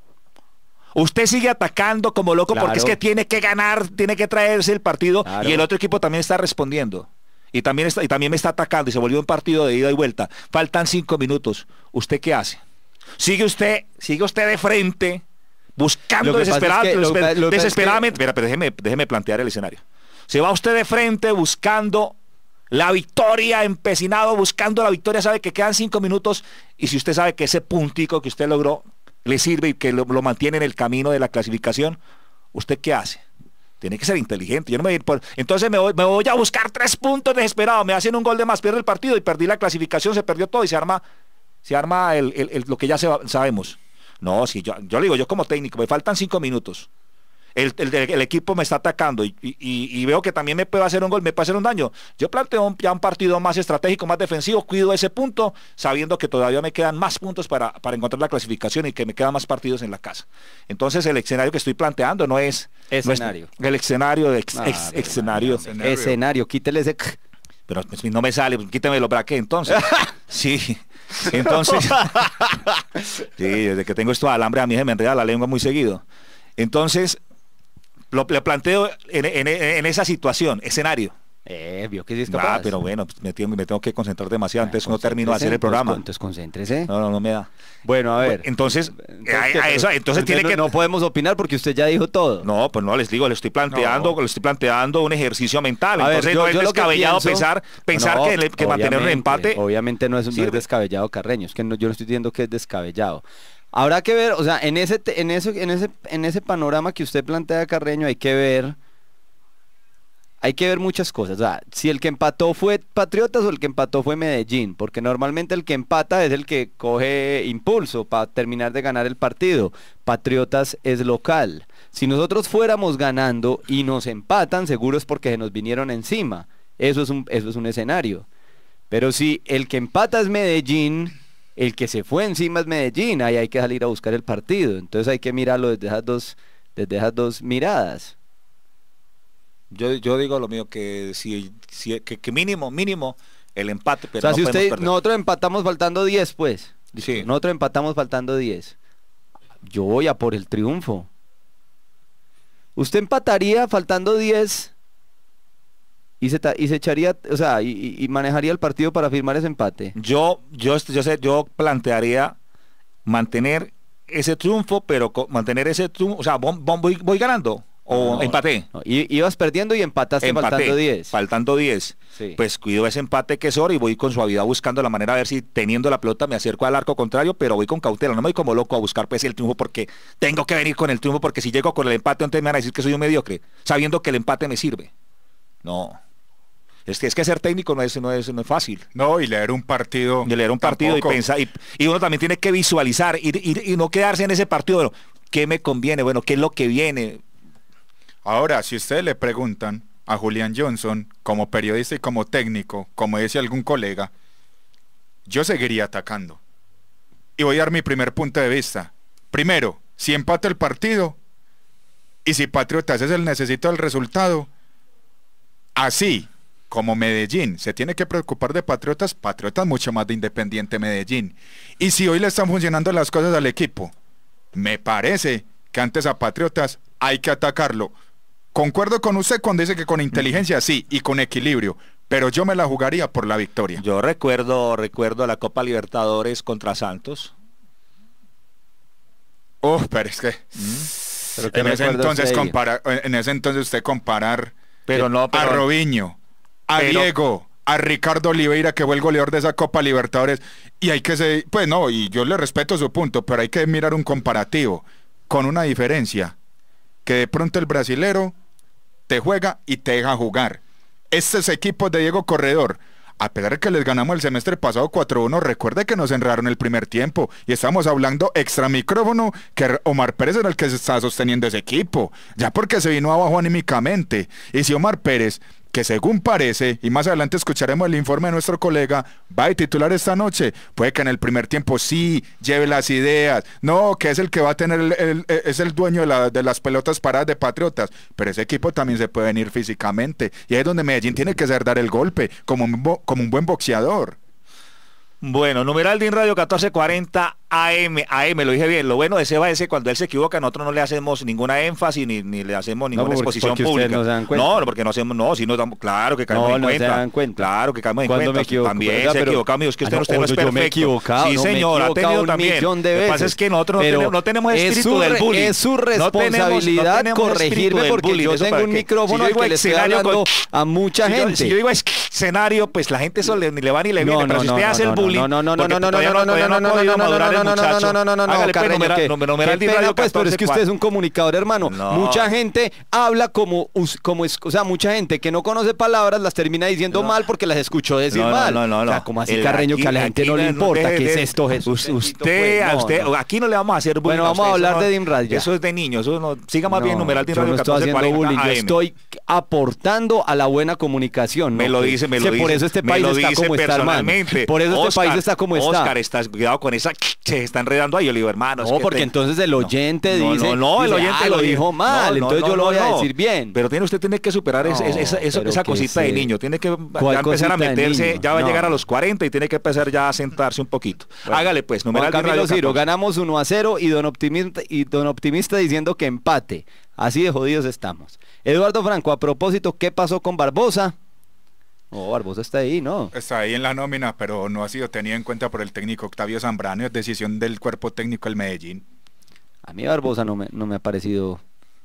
Usted sigue atacando como loco Claro. porque es que tiene que ganar, tiene que traerse el partido Claro. y el otro equipo también está respondiendo. Y también, está, y también me está atacando y se volvió un partido de ida y vuelta. Faltan cinco minutos. ¿Usted qué hace? ¿Sigue usted, sigue usted de frente buscando Lo que pasa desesperado- es que- lo que- desesper- lo que pasa es que- desesperadamente? Espera, pero déjeme, déjeme plantear el escenario. Se va usted de frente buscando la victoria, empecinado, buscando la victoria, sabe que quedan cinco minutos y si usted sabe que ese puntico que usted logró le sirve y que lo, lo mantiene en el camino de la clasificación, ¿usted qué hace? Tiene que ser inteligente. Yo no me voy a ir por... Entonces me voy, me voy a buscar tres puntos desesperado, me hacen un gol de más, pierdo el partido y perdí la clasificación, se perdió todo y se arma, se arma el, el- el- lo que ya se va- sabemos. No, si yo, yo le digo, yo como técnico, me faltan cinco minutos. El, el- el equipo me está atacando y, y- y veo que también me puede hacer un gol, me puede hacer un daño. Yo planteo un- ya un partido más estratégico, más defensivo, cuido ese punto, sabiendo que todavía me quedan más puntos para, para encontrar la clasificación y que me quedan más partidos en la casa. Entonces el escenario que estoy planteando no es... Escenario. No es el escenario, ex, Ah, ex- pero escenario. Escenario. Escenario, quítele ese... c- Pero si no me sale, quítame los braques entonces. Sí. Entonces... sí, desde que tengo esto de alambre a mí se me enreda la lengua muy seguido. Entonces, lo, le planteo en, en, en esa situación, escenario. Eh, vio que sí es capaz. Ah, pero bueno, me tengo, me tengo que concentrar demasiado, entonces no termino de hacer el programa. Entonces concéntrese. No, no, no me da. Bueno, a ver. Entonces, entonces, a, a eso, entonces tiene no, que... no podemos opinar porque usted ya dijo todo. No, pues no, les digo, le estoy planteando, no. le estoy planteando un ejercicio mental. A Entonces ver, yo, no es yo descabellado pienso, pensar, pensar no, que, que mantener un empate. Obviamente no es, no es descabellado, Carreño. Es que no, yo no estoy diciendo que es descabellado. Habrá que ver, o sea, en ese, en eso, en ese, en ese panorama que usted plantea, Carreño, hay que ver. Hay que ver muchas cosas, o sea, si el que empató fue Patriotas o el que empató fue Medellín, porque normalmente el que empata es el que coge impulso para terminar de ganar el partido. Patriotas es local. Si nosotros fuéramos ganando y nos empatan, seguro es porque se nos vinieron encima. Eso es un, eso es un escenario. Pero si el que empata es Medellín, el que se fue encima es Medellín, ahí hay que salir a buscar el partido. Entonces hay que mirarlo desde esas dos, desde esas dos miradas. Yo, yo digo lo mío, que si, si que, que mínimo, mínimo el empate, pero o sea, no si usted, perder. Nosotros empatamos faltando diez, pues. Sí. Nosotros empatamos faltando diez. Yo voy a por el triunfo. ¿Usted empataría faltando diez y se, y se echaría, o sea, y, y manejaría el partido para firmar ese empate? Yo, yo, yo sé, yo plantearía mantener ese triunfo, pero mantener ese triunfo, o sea, voy, voy ganando. O no, empaté. No, ibas perdiendo y empataste empaté, faltando diez. Faltando diez. Sí. Pues cuido ese empate que es oro y voy con suavidad buscando la manera a ver si teniendo la pelota me acerco al arco contrario, pero voy con cautela. No me voy como loco a buscar pues el triunfo porque tengo que venir con el triunfo, porque si llego con el empate entonces me van a decir que soy un mediocre, sabiendo que el empate me sirve. No. Es que, es que ser técnico no es, no, es, no es fácil. No, y leer un partido. Y leer un partido tampoco. y pensar. Y, y uno también tiene que visualizar y, y, y no quedarse en ese partido. Bueno, ¿qué me conviene? Bueno, ¿qué es lo que viene? Ahora, si ustedes le preguntan a Julián Johnson, como periodista y como técnico, como dice algún colega, yo seguiría atacando. Y voy a dar mi primer punto de vista. Primero, si empata el partido, y si Patriotas es el necesito del resultado, así como Medellín se tiene que preocupar de Patriotas, Patriotas mucho más de Independiente Medellín. Y si hoy le están funcionando las cosas al equipo, me parece que antes a Patriotas hay que atacarlo. Concuerdo con usted cuando dice que con inteligencia sí y con equilibrio, pero yo me la jugaría por la victoria. Yo recuerdo, recuerdo la Copa Libertadores contra Santos. Uf, pero es que ¿Mm? ¿Pero en ese entonces compara, en ese entonces usted comparar pero no, pero, a Robinho, a pero, Diego, a Ricardo Oliveira, que fue el goleador de esa Copa Libertadores, y hay que ser, pues no, y yo le respeto su punto, pero hay que mirar un comparativo con una diferencia, que de pronto el brasilero te juega y te deja jugar. Estos equipos de Diego Corredor, a pesar de que les ganamos el semestre pasado cuatro uno, recuerde que nos enredaron el primer tiempo y estamos hablando extra micrófono que Omar Pérez era el que se estaba sosteniendo ese equipo, ya porque se vino abajo anímicamente. Y si Omar Pérez, que según parece, y más adelante escucharemos el informe de nuestro colega, va a titular esta noche, puede que en el primer tiempo sí lleve las ideas, no, que es el que va a tener, el, el, el, es el dueño de, la, de las pelotas paradas de Patriotas, pero ese equipo también se puede venir físicamente, y ahí es donde Medellín tiene que saber dar el golpe, como un, como un buen boxeador. Bueno, numeral DIN Radio catorce cuarenta A M, A M, lo dije bien. Lo bueno de Seba es que cuando él se equivoca, nosotros no le hacemos ninguna énfasis ni, ni le hacemos ninguna no, porque, exposición porque pública. No, se dan cuenta. no, porque no hacemos, no, si no damos, claro que caemos no, en no cuenta. Se dan cuenta. Claro que caemos en cuando cuenta. Me equivoco, también ¿verdad? se Pero, equivoca, amigos, que usted, no, usted no es perfecto. Me he equivocado, sí, no, señor, ha tenido también. Millón de veces. Lo que pasa es que nosotros no, pero tenemos, no tenemos espíritu su, del bullying. Es su responsabilidad no corregirme porque yo tengo un micrófono al que le estoy hablando a mucha gente. Si yo digo escenario, pues la gente eso ni le va ni le viene, pero si usted hace el bullying, no, no, no, no, no, no, no, no, no, no, no, no, no, no, no, no, no, Carreño, que, qué pena, pues, pero es que usted es un comunicador, hermano. No. Mucha gente habla como, como es, o sea, mucha gente que no conoce palabras las termina diciendo no. mal porque las escuchó decir no, mal. No, no, no, o sea, como así, el, Carreño, aquí, que a la gente no le importa. ¿Qué es esto, Jesús? Usted, a usted, aquí no le vamos a hacer bullying. Bueno, vamos a hablar de DIN Radio. Eso es de niños. Eso no, siga más bien numeral DIN Radio catorce cuarenta A M. Yo estoy aportando a la buena comunicación. Me ¿no? lo dice, me lo dice. Por eso este país está como está, hermano. Por eso Oscar, este país está como está. Oscar, estás cuidado con esa, se está enredando ahí, Oliver, hermano. No, porque te... entonces el oyente no, dice, no, no, el dice, oyente ah, lo dijo mal, no, no, entonces no, yo lo voy a decir bien. Pero tiene usted tiene que superar no, esa, esa, esa, esa cosita de niño, tiene que ya empezar a meterse, ya va a llegar a los cuarenta y tiene que empezar ya a sentarse un poquito. Bueno, hágale pues, numeral Juan Camilo Ciro, ganamos uno a cero y don Optimista, y don Optimista diciendo que empate. Así de jodidos estamos. Eduardo Franco, a propósito, ¿qué pasó con Barbosa? No, Barbosa está ahí, ¿no? Está ahí en la nómina, pero no ha sido tenido en cuenta por el técnico Octavio Zambrano, es decisión del cuerpo técnico del Medellín. A mí Barbosa no me, no me ha parecido...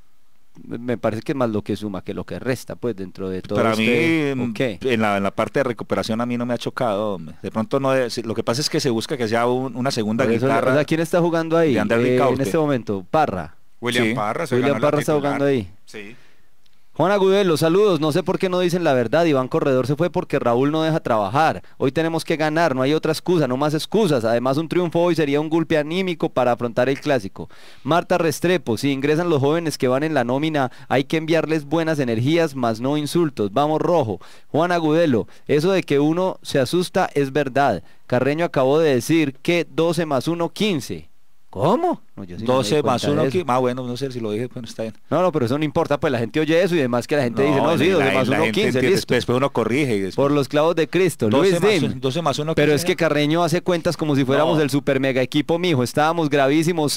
Me parece que es más lo que suma que lo que resta, pues, dentro de todo. Para este... mí, okay. en, la, en la parte de recuperación a mí no me ha chocado. De pronto no, de, lo que pasa es que se busca que sea un, una segunda eso, guitarra. O sea, ¿quién está jugando ahí? Eh, en este momento, Parra. William sí. Parra, se William ganó Parra la está jugando ahí. Sí. Juan Agudelo, saludos, no sé por qué no dicen la verdad, Iván Corredor se fue porque Raúl no deja trabajar, hoy tenemos que ganar, no hay otra excusa, no más excusas, además un triunfo hoy sería un golpe anímico para afrontar el clásico. Marta Restrepo, si ingresan los jóvenes que van en la nómina, hay que enviarles buenas energías, más no insultos, vamos rojo. Juan Agudelo, eso de que uno se asusta es verdad, Carreño acabó de decir que doce más uno, quince. ¿Cómo? No, yo sí doce no más uno, ah bueno, no sé si lo dije, bueno, está bien. No, no, pero eso no importa, pues la gente oye eso y además que la gente no, dice, no, sí, doce más uno, quince, listo. Después uno corrige. Y después... Por los clavos de Cristo, Luis Dim. doce más uno, pero es que Carreño hace cuentas como si fuéramos no. el super mega equipo, mijo, estábamos gravísimos,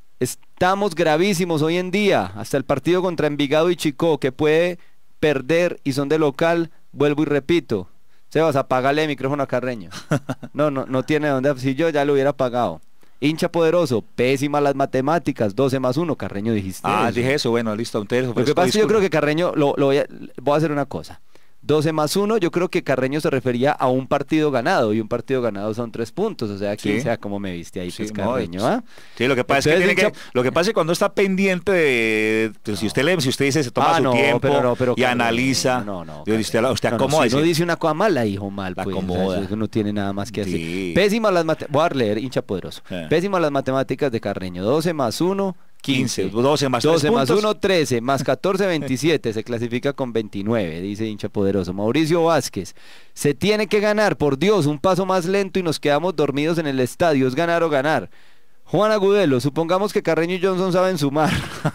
estamos gravísimos hoy en día, hasta el partido contra Envigado y Chicó, que puede perder y son de local, vuelvo y repito, Sebas, apágale el micrófono a Carreño. No, no, no tiene dónde, si yo ya lo hubiera apagado. Hincha poderoso, pésimas las matemáticas, doce más uno, Carreño dijiste. Ah, eso. dije eso, bueno, listo. Entonces, lo que pasa es que yo creo que Carreño, lo, lo voy, a, voy a hacer una cosa. doce más uno, yo creo que Carreño se refería a un partido ganado, y un partido ganado son tres puntos, o sea, quien sí. sea como me viste ahí, sí, pues Carreño, ¿ah? Sí, lo que pasa Entonces, es que, tiene que lo que pasa es que cuando está pendiente de, de no. si usted le, si usted dice se toma ah, su no, tiempo pero no, pero, y Carreño, analiza, no, no, no, usted, usted acomoda. No, si no dice una cosa mala, hijo mal, pues, o sea, no tiene nada más que hacer. Sí. Pésimas las matemáticas, voy a leer, hincha poderoso. Eh. Pésimas las matemáticas de Carreño, doce más uno, quince, doce más doce más uno, trece, más catorce, veintisiete, se clasifica con veintinueve, dice hincha poderoso. Mauricio Vázquez, se tiene que ganar, por Dios, un paso más lento y nos quedamos dormidos en el estadio, es ganar o ganar. Juan Agudelo, supongamos que Carreño y Johnson saben sumar.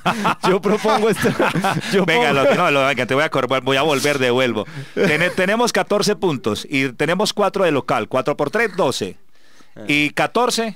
Yo propongo esto. Yo venga, lo, no, lo, venga, te voy a, voy a volver, devuelvo. Ten, tenemos catorce puntos y tenemos cuatro de local, cuatro por tres, doce. Y catorce,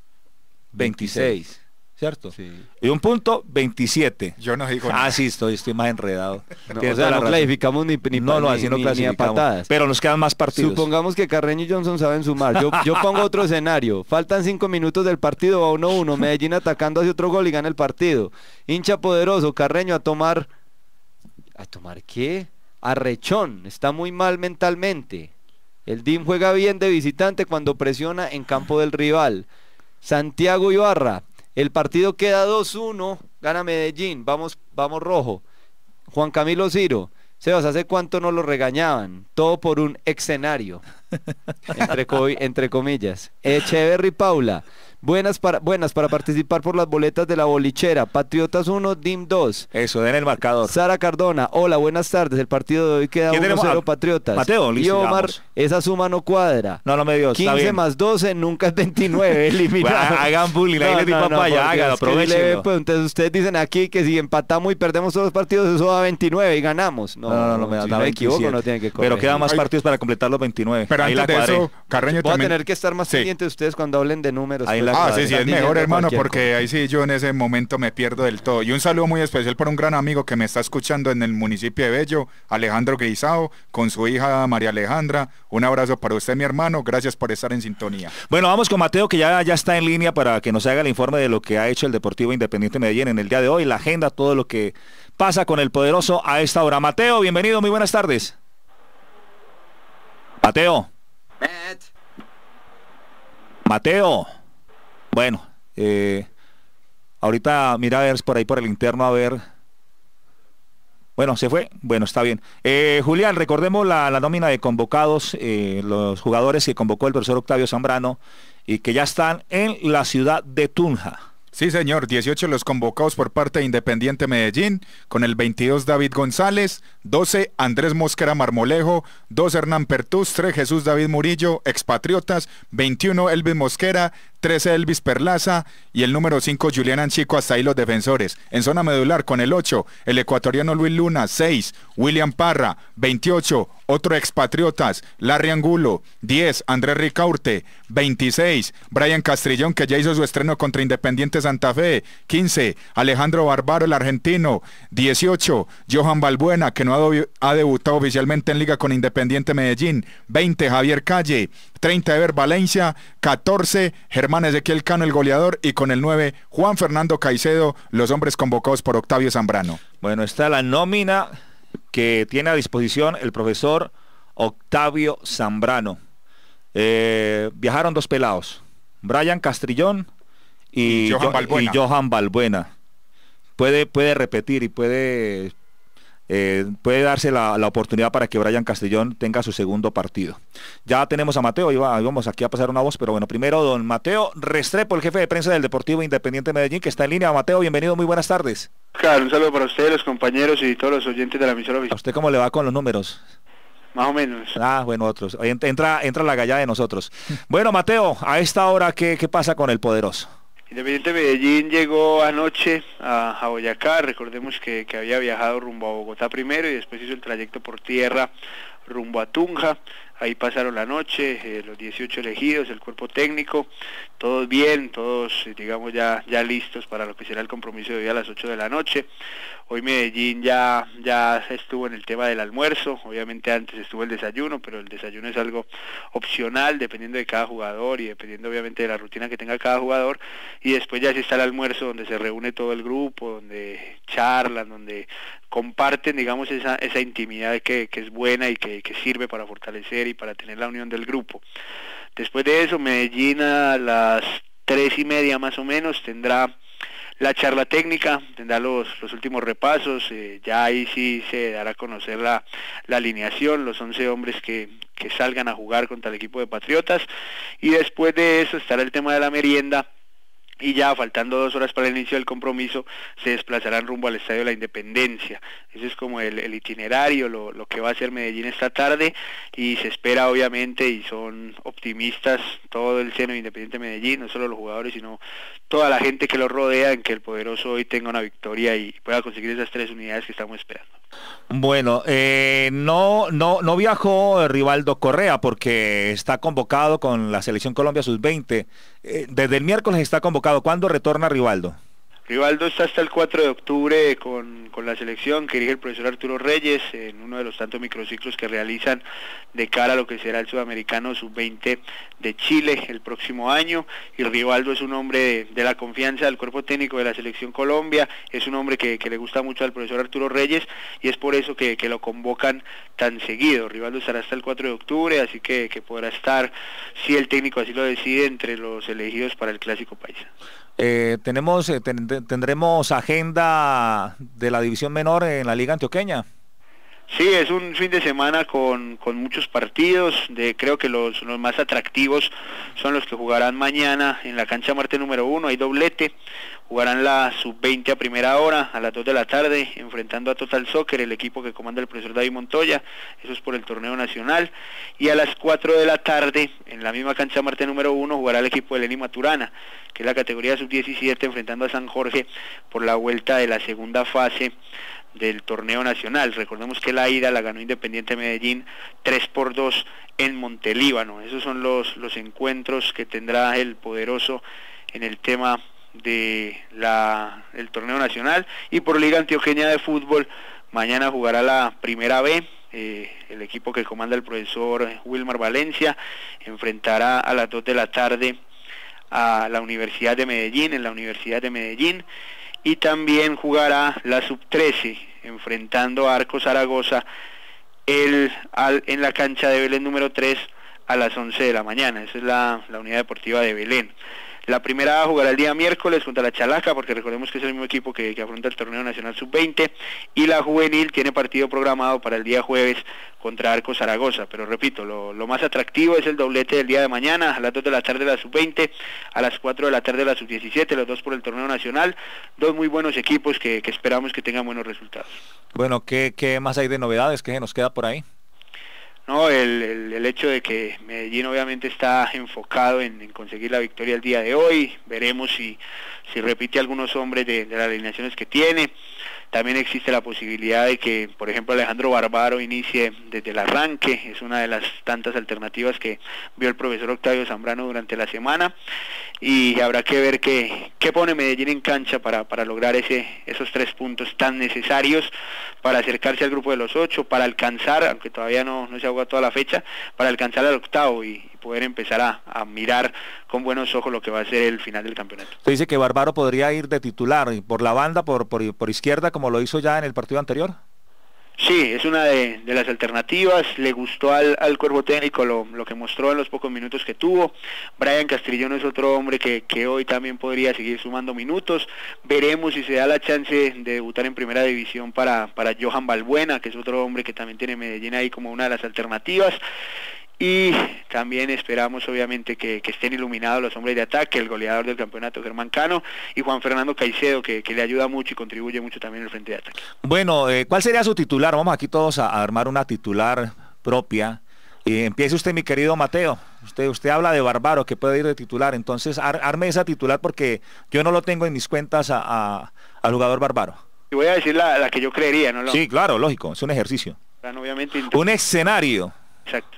veintiséis. ¿Cierto? Sí. Y un punto, veintisiete. Yo no digo nada. Ah, sí, estoy, estoy más enredado. No, o sea, no clasificamos ni, ni, no, no, ni, así no ni, clasificamos, ni a patadas. Pero nos quedan más partidos. Supongamos que Carreño y Johnson saben sumar. Yo, yo pongo otro escenario. Faltan cinco minutos del partido, va uno uno. Medellín atacando hacia otro gol y gana el partido. Hincha poderoso, Carreño a tomar... ¿A tomar qué? Arrechón. Está muy mal mentalmente. El D I M juega bien de visitante cuando presiona en campo del rival. Santiago Ibarra. El partido queda dos uno, gana Medellín, vamos, vamos rojo. Juan Camilo Ciro, Sebas, ¿hace cuánto no lo regañaban? Todo por un escenario, entre, co entre comillas. Echeverry Paula, buenas para, buenas para participar por las boletas de la bolichera. Patriotas uno, D I M dos. Eso, den el marcador. Sara Cardona, hola, buenas tardes. El partido de hoy queda uno cero Patriotas. Mateo, listo, y Omar, vamos. Esa suma no cuadra. No, no me dio, quince más doce nunca es veintinueve, eliminado. Bueno, hagan bullying, ahí no, les di no, papaya, no, hágalo, aprovechenlo. Pues, entonces ustedes dicen aquí que si empatamos y perdemos todos los partidos, eso da veintinueve y ganamos. No, no, no, no, me, si me equivoco, no tienen que correr. Pero quedan más partidos para completar los veintinueve. Pero ahí antes la de eso, Carreño Voy también... a tener que estar más sí. pendiente de ustedes cuando hablen de números. Ahí pues, la ah, sí, sí, es mejor, hermano, porque cosa. ahí sí yo en ese momento me pierdo del todo. Y un saludo muy especial para un gran amigo que me está escuchando en el municipio de Bello, Alejandro Guisao, con su hija María Alejandra. Un abrazo para usted, mi hermano. Gracias por estar en sintonía. Bueno, vamos con Mateo, que ya, ya está en línea para que nos haga el informe de lo que ha hecho el Deportivo Independiente Medellín en el día de hoy, la agenda, todo lo que pasa con el poderoso a esta hora. Mateo, bienvenido, muy buenas tardes. Mateo. Matt. Mateo. Bueno, eh, ahorita mira a ver por ahí por el interno, a ver. Bueno, se fue. Bueno, está bien. Eh, Julián, recordemos la, la nómina de convocados, eh, los jugadores que convocó el profesor Octavio Zambrano y que ya están en la ciudad de Tunja. Sí, señor, dieciocho los convocados por parte de Independiente Medellín, con el veintidós David González, doce Andrés Mosquera Marmolejo, dos Hernán Pertús, tres Jesús David Murillo, expatriotas, veintiuno Elvis Mosquera, trece Elvis Perlaza y el número cinco Julián Anchico, hasta ahí los defensores. En zona medular con el ocho, el ecuatoriano Luis Luna, seis William Parra, veintiocho otro expatriotas, Larry Angulo, diez Andrés Ricaurte, veintiséis Brian Castrillón, que ya hizo su estreno contra Independiente Santa Fe, quince Alejandro Barbaro, el argentino, dieciocho Johan Balbuena, que no ha, ha debutado oficialmente en liga con Independiente Medellín, veinte Javier Calle, treinta Ever Valencia, catorce Germán Ezequiel Cano, el goleador, y con el nueve Juan Fernando Caicedo, los hombres convocados por Octavio Zambrano. Bueno, está la nómina que tiene a disposición el profesor Octavio Zambrano. Eh, viajaron dos pelados, Brian Castrillón y, y, Johan, Yo, Balbuena. y Johan Balbuena. Puede, puede repetir y puede, eh, puede darse la, la oportunidad para que Brian Castrillón tenga su segundo partido. Ya tenemos a Mateo, iba, íbamos aquí a pasar una voz, pero bueno, primero don Mateo Restrepo, el jefe de prensa del Deportivo Independiente Medellín, que está en línea. Mateo, bienvenido, muy buenas tardes. Claro, un saludo para ustedes, los compañeros y todos los oyentes de la emisora oficial. ¿A usted cómo le va con los números? Más o menos. Ah, bueno, otros. Entra, entra la gallada de nosotros. Bueno, Mateo, a esta hora, ¿qué, qué pasa con el poderoso? Independiente Medellín llegó anoche a, a Boyacá. Recordemos que, que había viajado rumbo a Bogotá primero y después hizo el trayecto por tierra rumbo a Tunja. Ahí pasaron la noche, eh, los dieciocho elegidos, el cuerpo técnico, todos bien, todos digamos ya, ya listos para lo que será el compromiso de hoy a las ocho de la noche. Hoy Medellín ya, ya estuvo en el tema del almuerzo, obviamente antes estuvo el desayuno, pero el desayuno es algo opcional dependiendo de cada jugador y dependiendo obviamente de la rutina que tenga cada jugador, y después ya sí está el almuerzo donde se reúne todo el grupo, donde charlan, donde comparten digamos esa, esa intimidad que, que es buena y que, que sirve para fortalecer y para tener la unión del grupo. Después de eso, Medellín a las tres y media más o menos tendrá la charla técnica, tendrá los, los últimos repasos, eh, ya ahí sí se dará a conocer la, la alineación, los once hombres que, que salgan a jugar contra el equipo de Patriotas, y después de eso estará el tema de la merienda, y ya faltando dos horas para el inicio del compromiso se desplazarán rumbo al Estadio de la Independencia. Ese es como el, el itinerario, lo, lo que va a hacer Medellín esta tarde, y se espera obviamente, y son optimistas todo el seno de Independiente Medellín, no solo los jugadores sino toda la gente que lo rodea, en que el poderoso hoy tenga una victoria y pueda conseguir esas tres unidades que estamos esperando. Bueno, eh, no, no, no viajó Rivaldo Correa porque está convocado con la Selección Colombia sub veinte. Eh, desde el miércoles está convocado. ¿Cuándo retorna Rivaldo? Rivaldo está hasta el cuatro de octubre con, con la selección que dirige el profesor Arturo Reyes en uno de los tantos microciclos que realizan de cara a lo que será el Sudamericano sub veinte de Chile el próximo año. Y Rivaldo es un hombre de, de la confianza del cuerpo técnico de la selección Colombia, es un hombre que, que le gusta mucho al profesor Arturo Reyes y es por eso que, que lo convocan tan seguido. Rivaldo estará hasta el cuatro de octubre, así que, que podrá estar, si el técnico así lo decide, entre los elegidos para el Clásico Paisa. Eh, tenemos eh, ten, tendremos agenda de la división menor en la Liga Antioqueña. Sí, es un fin de semana con, con muchos partidos, de creo que los, los más atractivos son los que jugarán mañana en la cancha Marte número uno, hay doblete, jugarán la sub veinte a primera hora, a las dos de la tarde, enfrentando a Total Soccer, el equipo que comanda el profesor David Montoya, eso es por el torneo nacional, y a las cuatro de la tarde, en la misma cancha Marte número uno, jugará el equipo de Lenny Maturana, que es la categoría sub diecisiete, enfrentando a San Jorge por la vuelta de la segunda fase del torneo nacional. Recordemos que la ida la ganó Independiente Medellín tres por dos en Montelíbano. Esos son los, los encuentros que tendrá el poderoso en el tema de la el torneo nacional. Y por Liga Antioqueña de Fútbol, mañana jugará la Primera B, eh, el equipo que comanda el profesor Wilmar Valencia, enfrentará a las dos de la tarde a la Universidad de Medellín, en la Universidad de Medellín, y también jugará la sub trece enfrentando a Arco Zaragoza el, al, en la cancha de Belén número tres a las once de la mañana. Esa es la, la unidad deportiva de Belén. La primera jugará el día miércoles contra la Chalaca, porque recordemos que es el mismo equipo que, que afronta el torneo nacional sub veinte, y la juvenil tiene partido programado para el día jueves contra Arco Zaragoza, pero repito, lo, lo más atractivo es el doblete del día de mañana, a las dos de la tarde la sub veinte, a las cuatro de la tarde la sub diecisiete, los dos por el torneo nacional, dos muy buenos equipos que, que esperamos que tengan buenos resultados. Bueno, ¿qué, qué más hay de novedades? ¿Qué se nos queda por ahí? No, el, el, el hecho de que Medellín obviamente está enfocado en, en conseguir la victoria el día de hoy, veremos si, si repite algunos hombres de, de las alineaciones que tiene. También existe la posibilidad de que, por ejemplo, Alejandro Barbaro inicie desde el arranque, es una de las tantas alternativas que vio el profesor Octavio Zambrano durante la semana, y habrá que ver qué, qué pone Medellín en cancha para, para lograr ese, esos tres puntos tan necesarios para acercarse al grupo de los ocho, para alcanzar, aunque todavía no, no se ha jugado toda la fecha, para alcanzar al octavo y, y poder empezar a, a mirar con buenos ojos lo que va a ser el final del campeonato. Usted dice que Barbaro podría ir de titular por la banda, por, por, por izquierda, como lo hizo ya en el partido anterior. Sí, es una de, de las alternativas, le gustó al, al cuerpo técnico lo, lo que mostró en los pocos minutos que tuvo. Brian Castrillón es otro hombre que, que hoy también podría seguir sumando minutos, veremos si se da la chance de debutar en primera división para, para Johan Balbuena, que es otro hombre que también tiene Medellín ahí como una de las alternativas. Y también esperamos obviamente que, que estén iluminados los hombres de ataque, el goleador del campeonato Germán Cano y Juan Fernando Caicedo, que, que le ayuda mucho y contribuye mucho también en el frente de ataque. Bueno, eh, ¿cuál sería su titular? Vamos aquí todos a, a armar una titular propia. Y empiece usted, mi querido Mateo. Usted, usted habla de Barbaro, que puede ir de titular, entonces ar, arme esa titular porque yo no lo tengo en mis cuentas a, a, al jugador Barbaro. Y voy a decir la, la que yo creería, ¿no? Lo... Sí, claro, lógico, es un ejercicio. Bueno, obviamente... Un escenario. Exacto.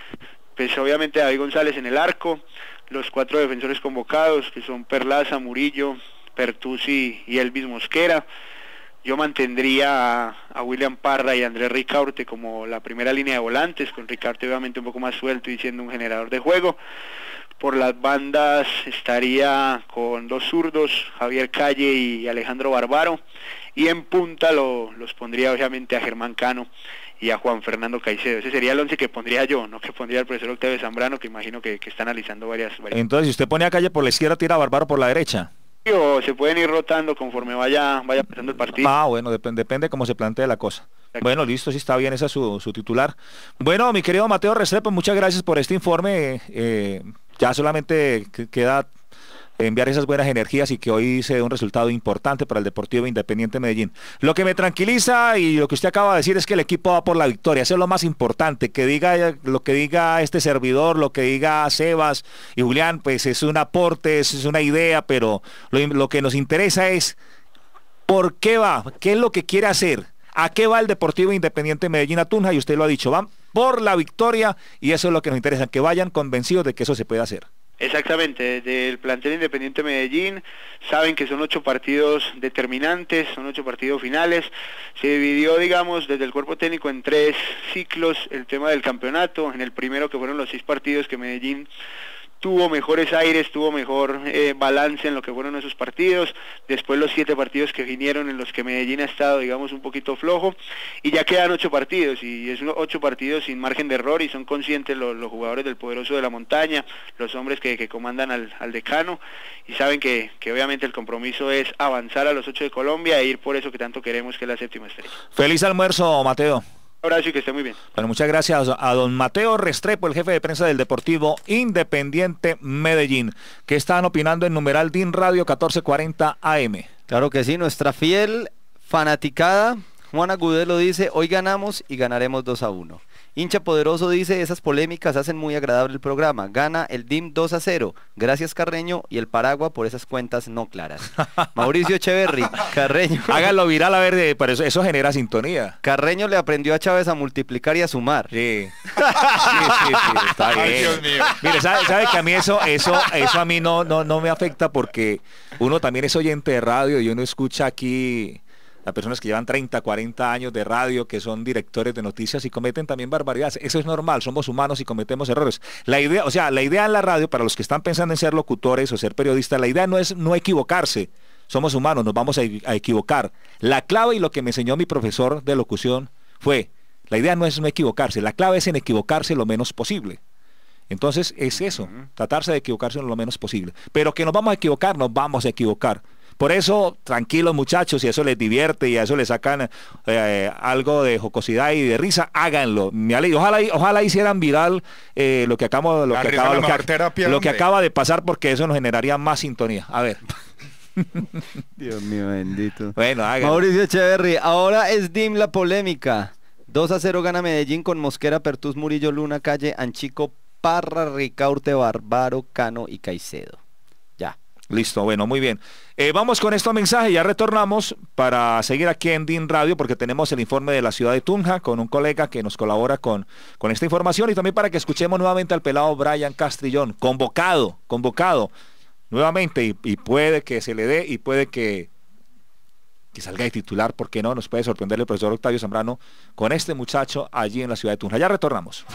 Pues obviamente David González en el arco, los cuatro defensores convocados, que son Perlaza, Murillo, Pertusi y Elvis Mosquera. Yo mantendría a, a William Parra y a Andrés Ricaurte como la primera línea de volantes, con Ricaurte obviamente un poco más suelto y siendo un generador de juego. Por las bandas estaría con dos zurdos, Javier Calle y Alejandro Barbaro, y en punta lo, los pondría obviamente a Germán Cano y a Juan Fernando Caicedo. Ese sería el once que pondría yo, no que pondría el profesor Octavio Zambrano, que imagino que, que está analizando varias, varias... Entonces, si usted pone a Calle por la izquierda, tira a Barbaro por la derecha. O se pueden ir rotando conforme vaya vaya pasando el partido. Ah, bueno, depende, depende cómo se plantee la cosa. Exacto. Bueno, listo, sí está bien, esa es su, su titular. Bueno, mi querido Mateo Restrepo, muchas gracias por este informe. Eh, ya solamente queda enviar esas buenas energías y que hoy se dé un resultado importante para el Deportivo Independiente Medellín. Lo que me tranquiliza y lo que usted acaba de decir es que el equipo va por la victoria, eso es lo más importante, que diga lo que diga este servidor, lo que diga Sebas y Julián, pues es un aporte, es una idea, pero lo, lo que nos interesa es por qué va, qué es lo que quiere hacer, a qué va el Deportivo Independiente Medellín a Tunja, y usted lo ha dicho, van por la victoria y eso es lo que nos interesa, que vayan convencidos de que eso se puede hacer. Exactamente, desde el plantel Independiente Medellín saben que son ocho partidos determinantes, son ocho partidos finales, se dividió digamos desde el cuerpo técnico en tres ciclos el tema del campeonato. En el primero, que fueron los seis partidos, que Medellín tuvo mejores aires, tuvo mejor eh, balance en lo que fueron esos partidos, después los siete partidos que vinieron en los que Medellín ha estado digamos un poquito flojo, y ya quedan ocho partidos, y es ocho partidos sin margen de error, y son conscientes los, los jugadores del Poderoso de la Montaña, los hombres que, que comandan al, al decano, y saben que, que obviamente el compromiso es avanzar a los ocho de Colombia e ir por eso que tanto queremos, que es la séptima estrella. Feliz almuerzo, Mateo. Abrazo y que esté muy bien. Bueno, muchas gracias a don Mateo Restrepo, el jefe de prensa del Deportivo Independiente Medellín, que están opinando en numeral D I N Radio catorce cuarenta A M. Claro que sí, nuestra fiel fanaticada Juana Gudelo dice, hoy ganamos y ganaremos dos a uno. Hincha Poderoso dice, esas polémicas hacen muy agradable el programa, gana el D I M dos a cero, gracias Carreño y el Paragua por esas cuentas no claras. Mauricio Echeverry, Carreño. Hágalo viral a ver, pero eso, eso genera sintonía. Carreño le aprendió a Chávez a multiplicar y a sumar. Sí, sí, sí, sí, está bien. Ay, Dios mío. Mire, ¿sabe, sabe que a mí eso, eso, eso a mí no, no, no me afecta porque uno también es oyente de radio y uno escucha aquí a personas que llevan treinta, cuarenta años de radio, que son directores de noticias y cometen también barbaridades. Eso es normal, somos humanos y cometemos errores. La idea, o sea, la idea en la radio, para los que están pensando en ser locutores o ser periodistas, la idea no es no equivocarse. Somos humanos, nos vamos a, a equivocar. La clave y lo que me enseñó mi profesor de locución fue, la idea no es no equivocarse, la clave es en equivocarse lo menos posible. Entonces es eso, tratarse de equivocarse lo menos posible. Pero que nos vamos a equivocar, nos vamos a equivocar. Por eso, tranquilos muchachos, si eso les divierte y a eso les sacan eh, algo de jocosidad y de risa, háganlo. Me ale- Ojalá, ojalá hicieran viral eh, lo que acabo, lo La que risa acaba, es la lo que, mejor terapia, lo que hombre. acaba de pasar, porque eso nos generaría más sintonía. A ver. Dios mío, bendito. Bueno, háganlo. Mauricio Echeverry, ahora es D I M la polémica. dos a cero gana Medellín con Mosquera, Pertús, Murillo, Luna, Calle, Anchico, Parra, Ricaurte, Bárbaro, Cano y Caicedo. Ya. Listo, bueno, muy bien. Eh, vamos con estos mensajes, ya retornamos para seguir aquí en D I N Radio porque tenemos el informe de la ciudad de Tunja con un colega que nos colabora con, con esta información y también para que escuchemos nuevamente al pelado Brian Castrillón, convocado, convocado nuevamente y, y puede que se le dé y puede que, que salga de titular, porque no, nos puede sorprender el profesor Octavio Zambrano con este muchacho allí en la ciudad de Tunja. Ya retornamos.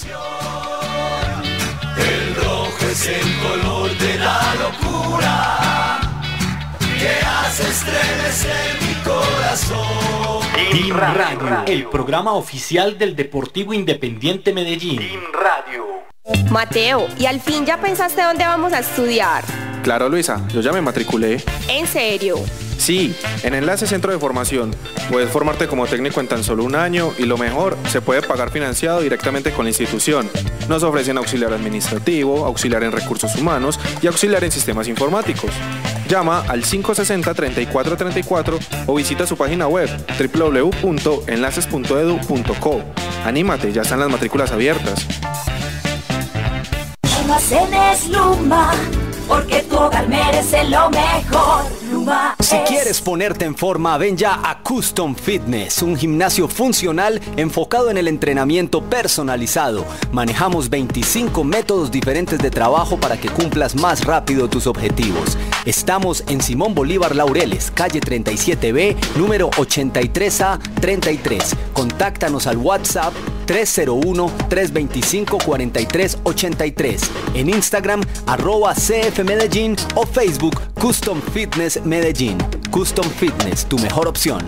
El rojo es el color de la locura que hace estremecer mi corazón. D I M Radio, el programa oficial del Deportivo Independiente Medellín. D I M Radio. Mateo, ¿y al fin ya pensaste dónde vamos a estudiar? Claro, Luisa, yo ya me matriculé. ¿En serio? Sí, en Enlace Centro de Formación. Puedes formarte como técnico en tan solo un año y lo mejor, se puede pagar financiado directamente con la institución. Nos ofrecen auxiliar administrativo, auxiliar en recursos humanos y auxiliar en sistemas informáticos. Llama al cinco sesenta, treinta y cuatro treinta y cuatro o visita su página web doble u doble u doble u punto enlaces punto edu punto co. Anímate, ya están las matrículas abiertas. Almacenes Luma, porque tu hogar merece lo mejor. Luma Si es... quieres ponerte en forma, ven ya a Custom Fitness, un gimnasio funcional enfocado en el entrenamiento personalizado. Manejamos veinticinco métodos diferentes de trabajo para que cumplas más rápido tus objetivos. Estamos en Simón Bolívar Laureles, calle treinta y siete B, número ochenta y tres A treinta y tres. Contáctanos al WhatsApp tres cero uno, tres veinticinco, cuarenta y tres ochenta y tres. En Instagram, arroba C F Medellín o Facebook Custom Fitness Medellín. Custom Fitness, tu mejor opción.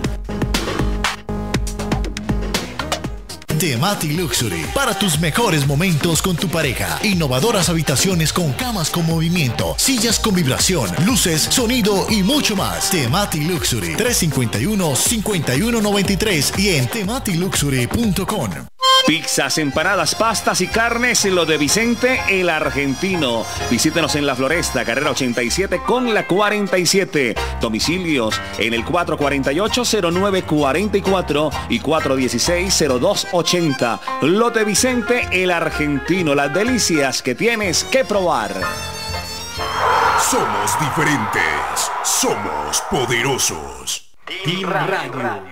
Temati Luxury, para tus mejores momentos con tu pareja. Innovadoras habitaciones con camas con movimiento, sillas con vibración, luces, sonido y mucho más. Temati Luxury, tres cinco uno, cinco uno nueve tres y en temati luxury punto com. Pizzas, empanadas, pastas y carnes, lo de Vicente el Argentino. Visítenos en La Floresta, carrera ochenta y siete con la cuarenta y siete. Domicilios en el cuatro cuatro ocho, cero nueve cuatro cuatro y cuatro uno seis, cero dos ochenta. Lo de Vicente el Argentino, las delicias que tienes que probar. Somos diferentes. Somos poderosos. D I M Radio.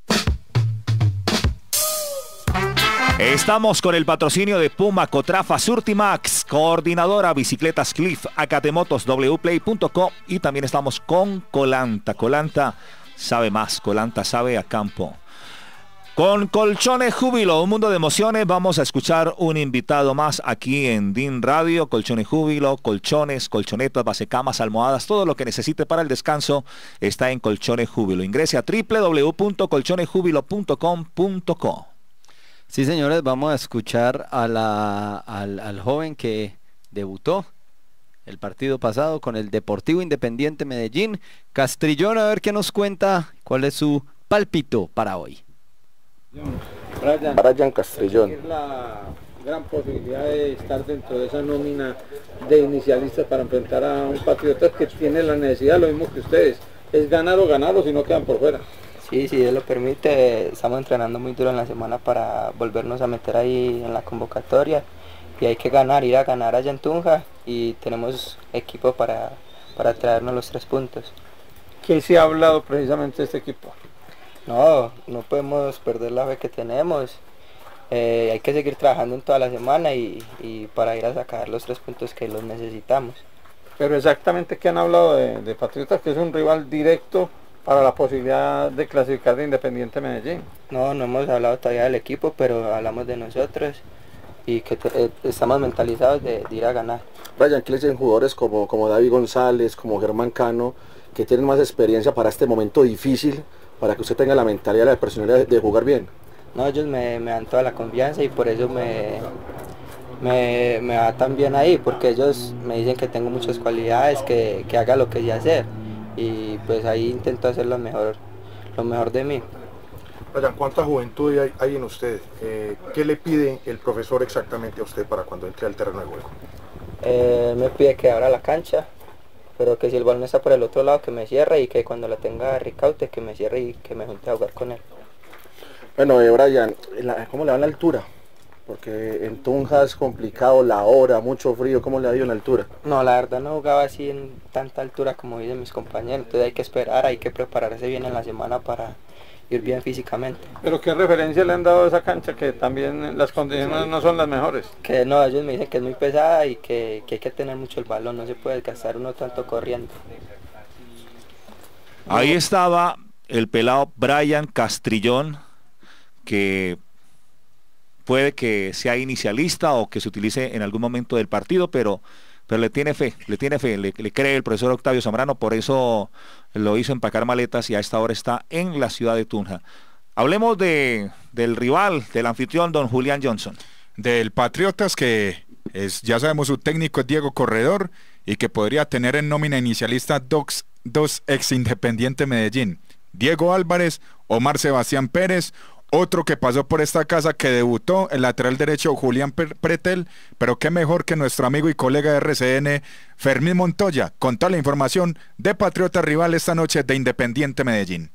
Estamos con el patrocinio de Puma, Cotrafa, Surtimax, Coordinadora, Bicicletas Cliff, Acatemotos, w play punto com y también estamos con Colanta. Colanta sabe más, Colanta sabe a campo. Con Colchones Júbilo, un mundo de emociones, vamos a escuchar un invitado más aquí en D I N Radio. Colchones Júbilo, colchones, colchonetas, basecamas, almohadas, todo lo que necesite para el descanso está en Colchones Júbilo. Ingrese a doble u doble u doble u punto colchones júbilo punto com punto co. Sí, señores, vamos a escuchar a la, al, al joven que debutó el partido pasado con el Deportivo Independiente Medellín, Castrillón, a ver qué nos cuenta, cuál es su pálpito para hoy. Brian, Brian Castrillón. Es la gran posibilidad de estar dentro de esa nómina de inicialistas para enfrentar a un Patriotas que tiene la necesidad, lo mismo que ustedes, es ganar o ganar o si no quedan por fuera. Sí, si Dios lo permite, estamos entrenando muy duro en la semana para volvernos a meter ahí en la convocatoria y hay que ganar, ir a ganar allá en Tunja y tenemos equipo para, para traernos los tres puntos. ¿Qué se ha hablado precisamente de este equipo? No, no podemos perder la fe que tenemos, eh, hay que seguir trabajando en toda la semana y, y para ir a sacar los tres puntos que los necesitamos. Pero exactamente, ¿qué han hablado de, de Patriotas, que es un rival directo para la posibilidad de clasificar de Independiente Medellín? No, no hemos hablado todavía del equipo, pero hablamos de nosotros y que te, eh, estamos mentalizados de, de ir a ganar. Brian, ¿qué le dicen jugadores como, como David González, como Germán Cano, que tienen más experiencia para este momento difícil, para que usted tenga la mentalidad y la personalidad de, de jugar bien? No, ellos me, me dan toda la confianza y por eso me, me, me va tan bien ahí, porque ellos me dicen que tengo muchas cualidades, que, que haga lo que sé hacer. y pues ahí intento hacer lo mejor, lo mejor de mí. Brian, ¿cuánta juventud hay, hay en usted? Eh, ¿Qué le pide el profesor exactamente a usted para cuando entre al terreno de juego? Eh, me pide que abra la cancha, pero que si el balón está por el otro lado que me cierre, y que cuando la tenga Ricaute que me cierre y que me junte a jugar con él. Bueno, eh, Brian, ¿cómo le va en la altura? Porque en Tunja es complicado la hora, mucho frío, ¿cómo le ha ido en la altura? No, la verdad no jugaba así en tanta altura como dicen mis compañeros, entonces hay que esperar, hay que prepararse bien en la semana para ir bien físicamente. ¿Pero qué referencia le han dado a esa cancha, que también las condiciones no son las mejores? Que no, ellos me dicen que es muy pesada y que, que hay que tener mucho el balón, no se puede desgastar uno tanto corriendo. Ahí estaba el pelado Brian Castrillón, que puede que sea inicialista o que se utilice en algún momento del partido, pero, pero le tiene fe, le tiene fe, le, le cree el profesor Octavio Zambrano, por eso lo hizo empacar maletas y a esta hora está en la ciudad de Tunja. Hablemos de, del rival, del anfitrión, don Julián Johnson. Del Patriotas, que es, ya sabemos, su técnico es Diego Corredor, y que podría tener en nómina inicialista dos, dos ex Independiente Medellín, Diego Álvarez, Omar Sebastián Pérez. Otro que pasó por esta casa, que debutó, el lateral derecho Julián Pretel, pero qué mejor que nuestro amigo y colega de R C N, Fermín Montoya, con toda la información de Patriota rival esta noche de Independiente Medellín.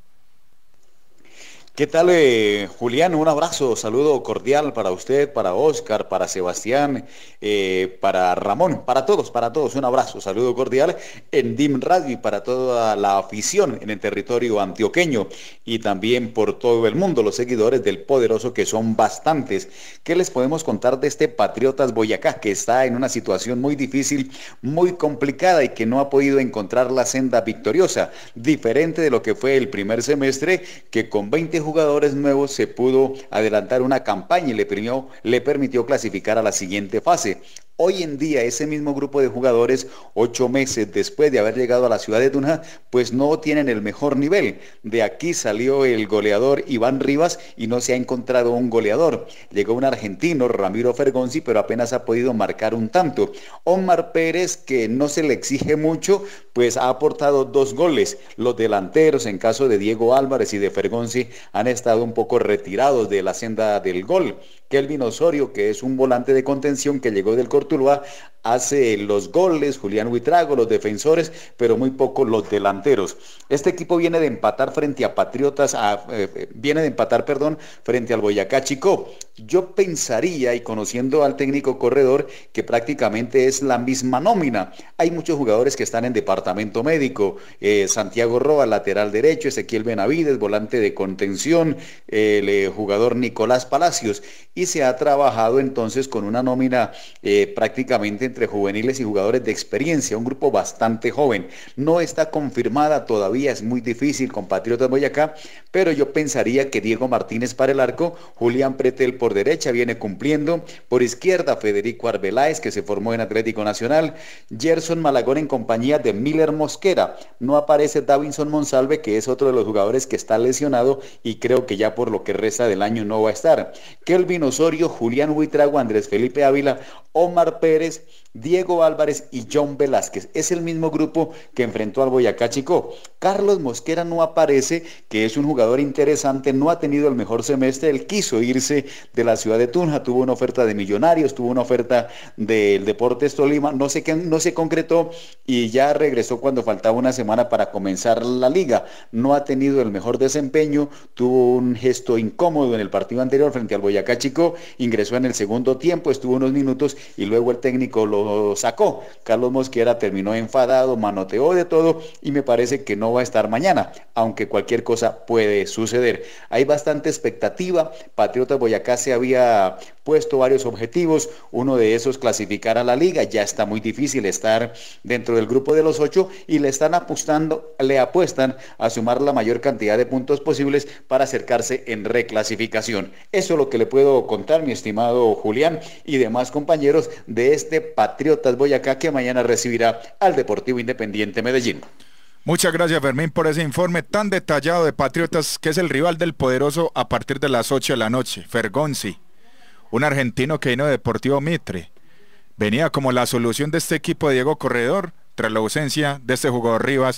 ¿Qué tal, eh, Julián? Un abrazo, saludo cordial para usted, para Oscar, para Sebastián, eh, para Ramón, para todos, para todos, un abrazo, saludo cordial en D I M Radio y para toda la afición en el territorio antioqueño y también por todo el mundo, los seguidores del Poderoso, que son bastantes. ¿Qué les podemos contar de este Patriotas Boyacá, que está en una situación muy difícil, muy complicada y que no ha podido encontrar la senda victoriosa, diferente de lo que fue el primer semestre, que con veinte jugadores nuevos se pudo adelantar una campaña y le permitió, le permitió clasificar a la siguiente fase? Hoy en día ese mismo grupo de jugadores, ocho meses después de haber llegado a la ciudad de Tunja, pues no tienen el mejor nivel. De aquí salió el goleador Iván Rivas y no se ha encontrado un goleador. Llegó un argentino, Ramiro Fergonzi, pero apenas ha podido marcar un tanto. Omar Pérez, que no se le exige mucho, pues ha aportado dos goles. Los delanteros, en caso de Diego Álvarez y de Fergonzi, han estado un poco retirados de la senda del gol. Kelvin Osorio, que es un volante de contención que llegó del Cortuluá, hace los goles, Julián Huitrago, los defensores, pero muy poco los delanteros. Este equipo viene de empatar frente a Patriotas, a, eh, viene de empatar, perdón, frente al Boyacá Chicó. Yo pensaría, y conociendo al técnico Corredor, que prácticamente es la misma nómina. Hay muchos jugadores que están en departamento médico, eh, Santiago Roa, lateral derecho, Ezequiel Benavides, volante de contención, el eh, jugador Nicolás Palacios, y se ha trabajado entonces con una nómina eh, prácticamente entre juveniles y jugadores de experiencia, un grupo bastante joven. No está confirmada todavía, es muy difícil con Patriotas Boyacá, pero yo pensaría que Diego Martínez para el arco, Julián Pretel por derecha viene cumpliendo, por izquierda Federico Arbeláez, que se formó en Atlético Nacional, Gerson Malagón en compañía de Miller Mosquera. No aparece Davinson Monsalve, que es otro de los jugadores que está lesionado y creo que ya por lo que resta del año no va a estar. Kelvin Osorio, Julián Huitrago, Andrés Felipe Ávila, Omar Pérez, Diego Álvarez y John Velázquez. Es el mismo grupo que enfrentó al Boyacá Chicó. Carlos Mosquera no aparece, que es un jugador interesante, no ha tenido el mejor semestre. Él quiso irse de la ciudad de Tunja, tuvo una oferta de Millonarios, tuvo una oferta del Deportes Tolima, no sé qué, no se concretó y ya regresó cuando faltaba una semana para comenzar la liga. No ha tenido el mejor desempeño, tuvo un gesto incómodo en el partido anterior frente al Boyacá Chicó, ingresó en el segundo tiempo, estuvo unos minutos y luego el técnico lo sacó. Carlos Mosquera terminó enfadado, manoteó de todo y me parece que no va a estar mañana, aunque cualquier cosa puede suceder. Hay bastante expectativa. Patriotas Boyacá se había puesto varios objetivos, uno de esos clasificar a la liga. Ya está muy difícil estar dentro del grupo de los ocho y le están apostando, le apuestan a sumar la mayor cantidad de puntos posibles para acercarse en reclasificación. Eso es lo que le puedo contar, mi estimado Julián y demás compañeros de este Patriotas Boyacá, que mañana recibirá al Deportivo Independiente Medellín. Muchas gracias, Fermín, por ese informe tan detallado de Patriotas, que es el rival del Poderoso a partir de las ocho de la noche. Fergonzi, un argentino que vino de Deportivo Mitre, venía como la solución de este equipo de Diego Corredor tras la ausencia de este jugador Rivas,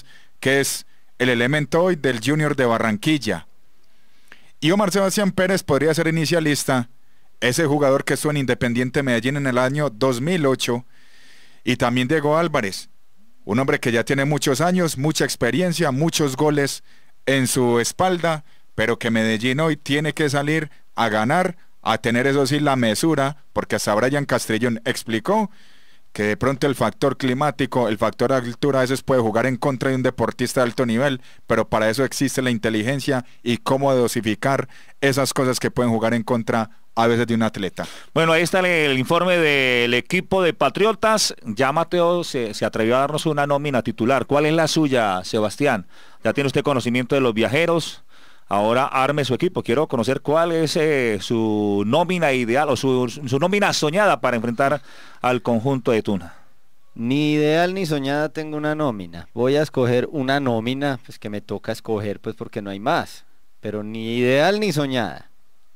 que es el elemento hoy del Junior de Barranquilla. Y Omar Sebastián Pérez podría ser inicialista, ese jugador que estuvo en Independiente Medellín en el año dos mil ocho, y también Diego Álvarez, un hombre que ya tiene muchos años, mucha experiencia, muchos goles en su espalda, pero que Medellín hoy tiene que salir a ganar, a tener eso sí la mesura, porque hasta Brian Castrillón explicó que de pronto el factor climático, el factor altura a veces puede jugar en contra de un deportista de alto nivel, pero para eso existe la inteligencia y cómo dosificar esas cosas que pueden jugar en contra a veces de un atleta. Bueno, ahí está el, el informe del equipo de Patriotas. Ya Mateo se, se atrevió a darnos una nómina titular. ¿Cuál es la suya, Sebastián? Ya tiene usted conocimiento de los viajeros. Ahora arme su equipo. Quiero conocer cuál es eh, su nómina ideal o su, su nómina soñada para enfrentar al conjunto de Tuna. Ni ideal ni soñada tengo una nómina. Voy a escoger una nómina, pues que me toca escoger, pues porque no hay más. Pero ni ideal ni soñada.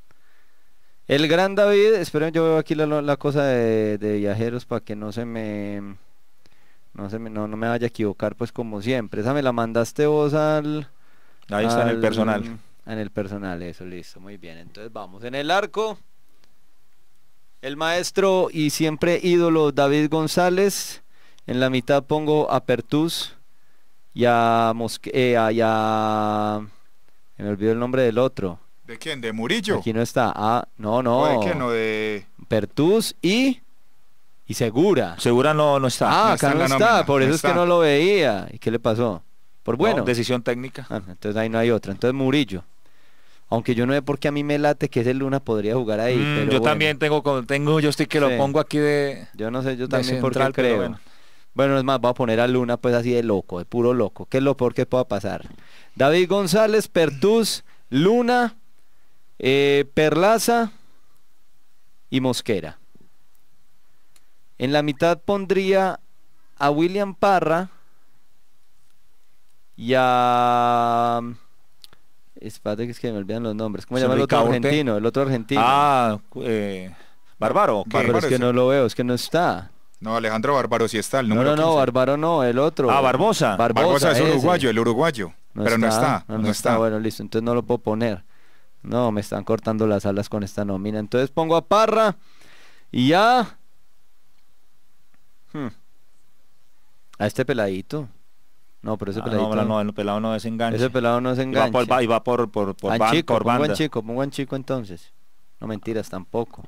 El gran David, esperen, yo veo aquí la, la cosa de, de viajeros para que no se me no se me no, no me vaya a equivocar, pues como siempre. Esa me la mandaste vos al ahí está al, en el personal. En el personal, eso, listo, muy bien. Entonces vamos en el arco. El maestro y siempre ídolo David González. En la mitad pongo a Pertús y a Mosque eh, a, y a me olvidó el nombre del otro. ¿De quién? ¿De Murillo? Aquí no está. Ah, no, no. ¿O de quién? ¿O de Pertús y y Segura. Segura no, no está. Ah, no acá está no está, nómina, por eso no es está. que no lo veía. ¿Y qué le pasó? Por bueno. No, decisión técnica. Ah, entonces ahí no hay otra. Entonces Murillo. Aunque yo no sé por qué a mí me late que ese Luna podría jugar ahí. Mm, pero yo bueno. también tengo, tengo, yo estoy que lo Sí. pongo aquí de. Yo no sé, yo de también porque central, pero creo. bueno. Bueno, es más, voy a poner a Luna pues así de loco, de puro loco. ¿Qué es lo peor que pueda pasar? David González, Pertús, Luna, eh, Perlaza y Mosquera. En la mitad pondría a William Parra y a... Espérate que es que me olvidan los nombres. ¿Cómo se llama el otro Ricaurte. argentino? El otro argentino. Ah, eh, Bárbaro. Ah, pero es que no lo veo, es que no está. No, Alejandro Bárbaro sí está, el No, número no, no, quince. Bárbaro no, el otro. Ah, Barbosa. Barbosa, Barbosa es ese. uruguayo, el uruguayo. Pero no está, no, no no está. está. Bueno, listo, entonces no lo puedo poner. No, me están cortando las alas con esta nómina. Entonces pongo a Parra y ya hmm. a este peladito. No, pero ese Ah, peladito. no, no, el pelado no es enganche. Ese pelado no es Y va enganche. por, va, y va por, por, por, Al ban- chico, por pongo banda. en chico, pongo en chico entonces. No mentiras tampoco.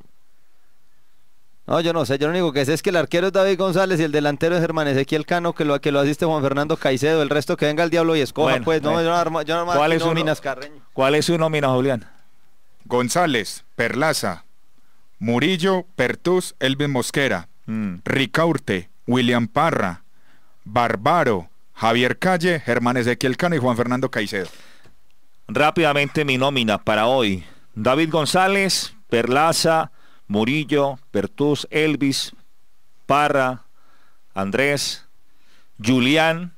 No, yo no sé, yo lo único que sé es que el arquero es David González y el delantero es Germán Ezequiel Cano, que lo, que lo asiste Juan Fernando Caicedo, el resto que venga el diablo y escoja, Bueno, pues, no, bueno. yo no armo, yo no armo ¿Cuál aquí es su nóminas, no- Carreño. ¿Cuál es su nómina, Julián? González, Perlaza, Murillo, Pertús, Elvin Mosquera, Mm. Ricaurte, William Parra, Bárbaro, Javier Calle, Germán Ezequiel Cano y Juan Fernando Caicedo. Rápidamente mi nómina para hoy. David González, Perlaza, Murillo, Pertús, Elvis, Parra, Andrés, Julián.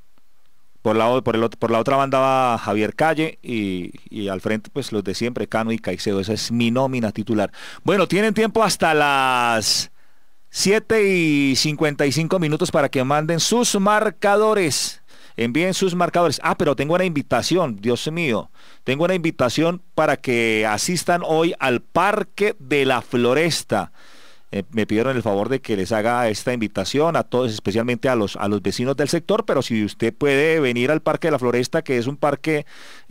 Por la, o- por, el, ot- por la otra banda va Javier Calle y, y al frente pues los de siempre, Cano y Caicedo. Esa es mi nómina titular. Bueno, tienen tiempo hasta las siete y cincuenta y cinco minutos para que manden sus marcadores. Envíen sus marcadores. Ah, pero tengo una invitación, Dios mío. Tengo una invitación para que asistan hoy al Parque de la Floresta. Eh, me pidieron el favor de que les haga esta invitación a todos, especialmente a los, a los vecinos del sector, pero si usted puede venir al Parque de la Floresta, que es un parque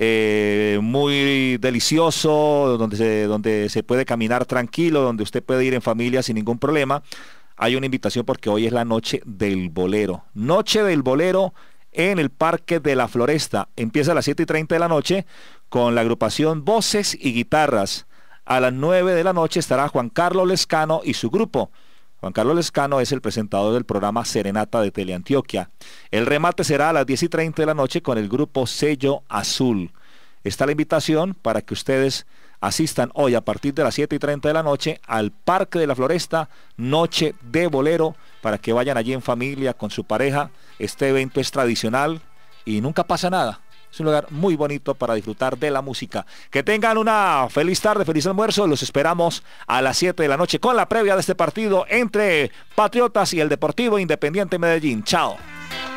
eh, muy delicioso, donde se, donde se puede caminar tranquilo, donde usted puede ir en familia sin ningún problema, hay una invitación porque hoy es la noche del bolero. Noche del bolero en el Parque de la Floresta. Empieza a las siete y treinta de la noche con la agrupación Voces y Guitarras. A las nueve de la noche estará Juan Carlos Lescano y su grupo. Juan Carlos Lescano es el presentador del programa Serenata de Teleantioquia. El remate será a las diez y treinta de la noche con el grupo Sello Azul. Está la invitación para que ustedes asistan hoy a partir de las siete y treinta de la noche al Parque de la Floresta, Noche de Bolero, para que vayan allí en familia con su pareja. Este evento es tradicional y nunca pasa nada. Es un lugar muy bonito para disfrutar de la música. Que tengan una feliz tarde, feliz almuerzo. Los esperamos a las siete de la noche con la previa de este partido entre Patriotas y el Deportivo Independiente Medellín. Chao.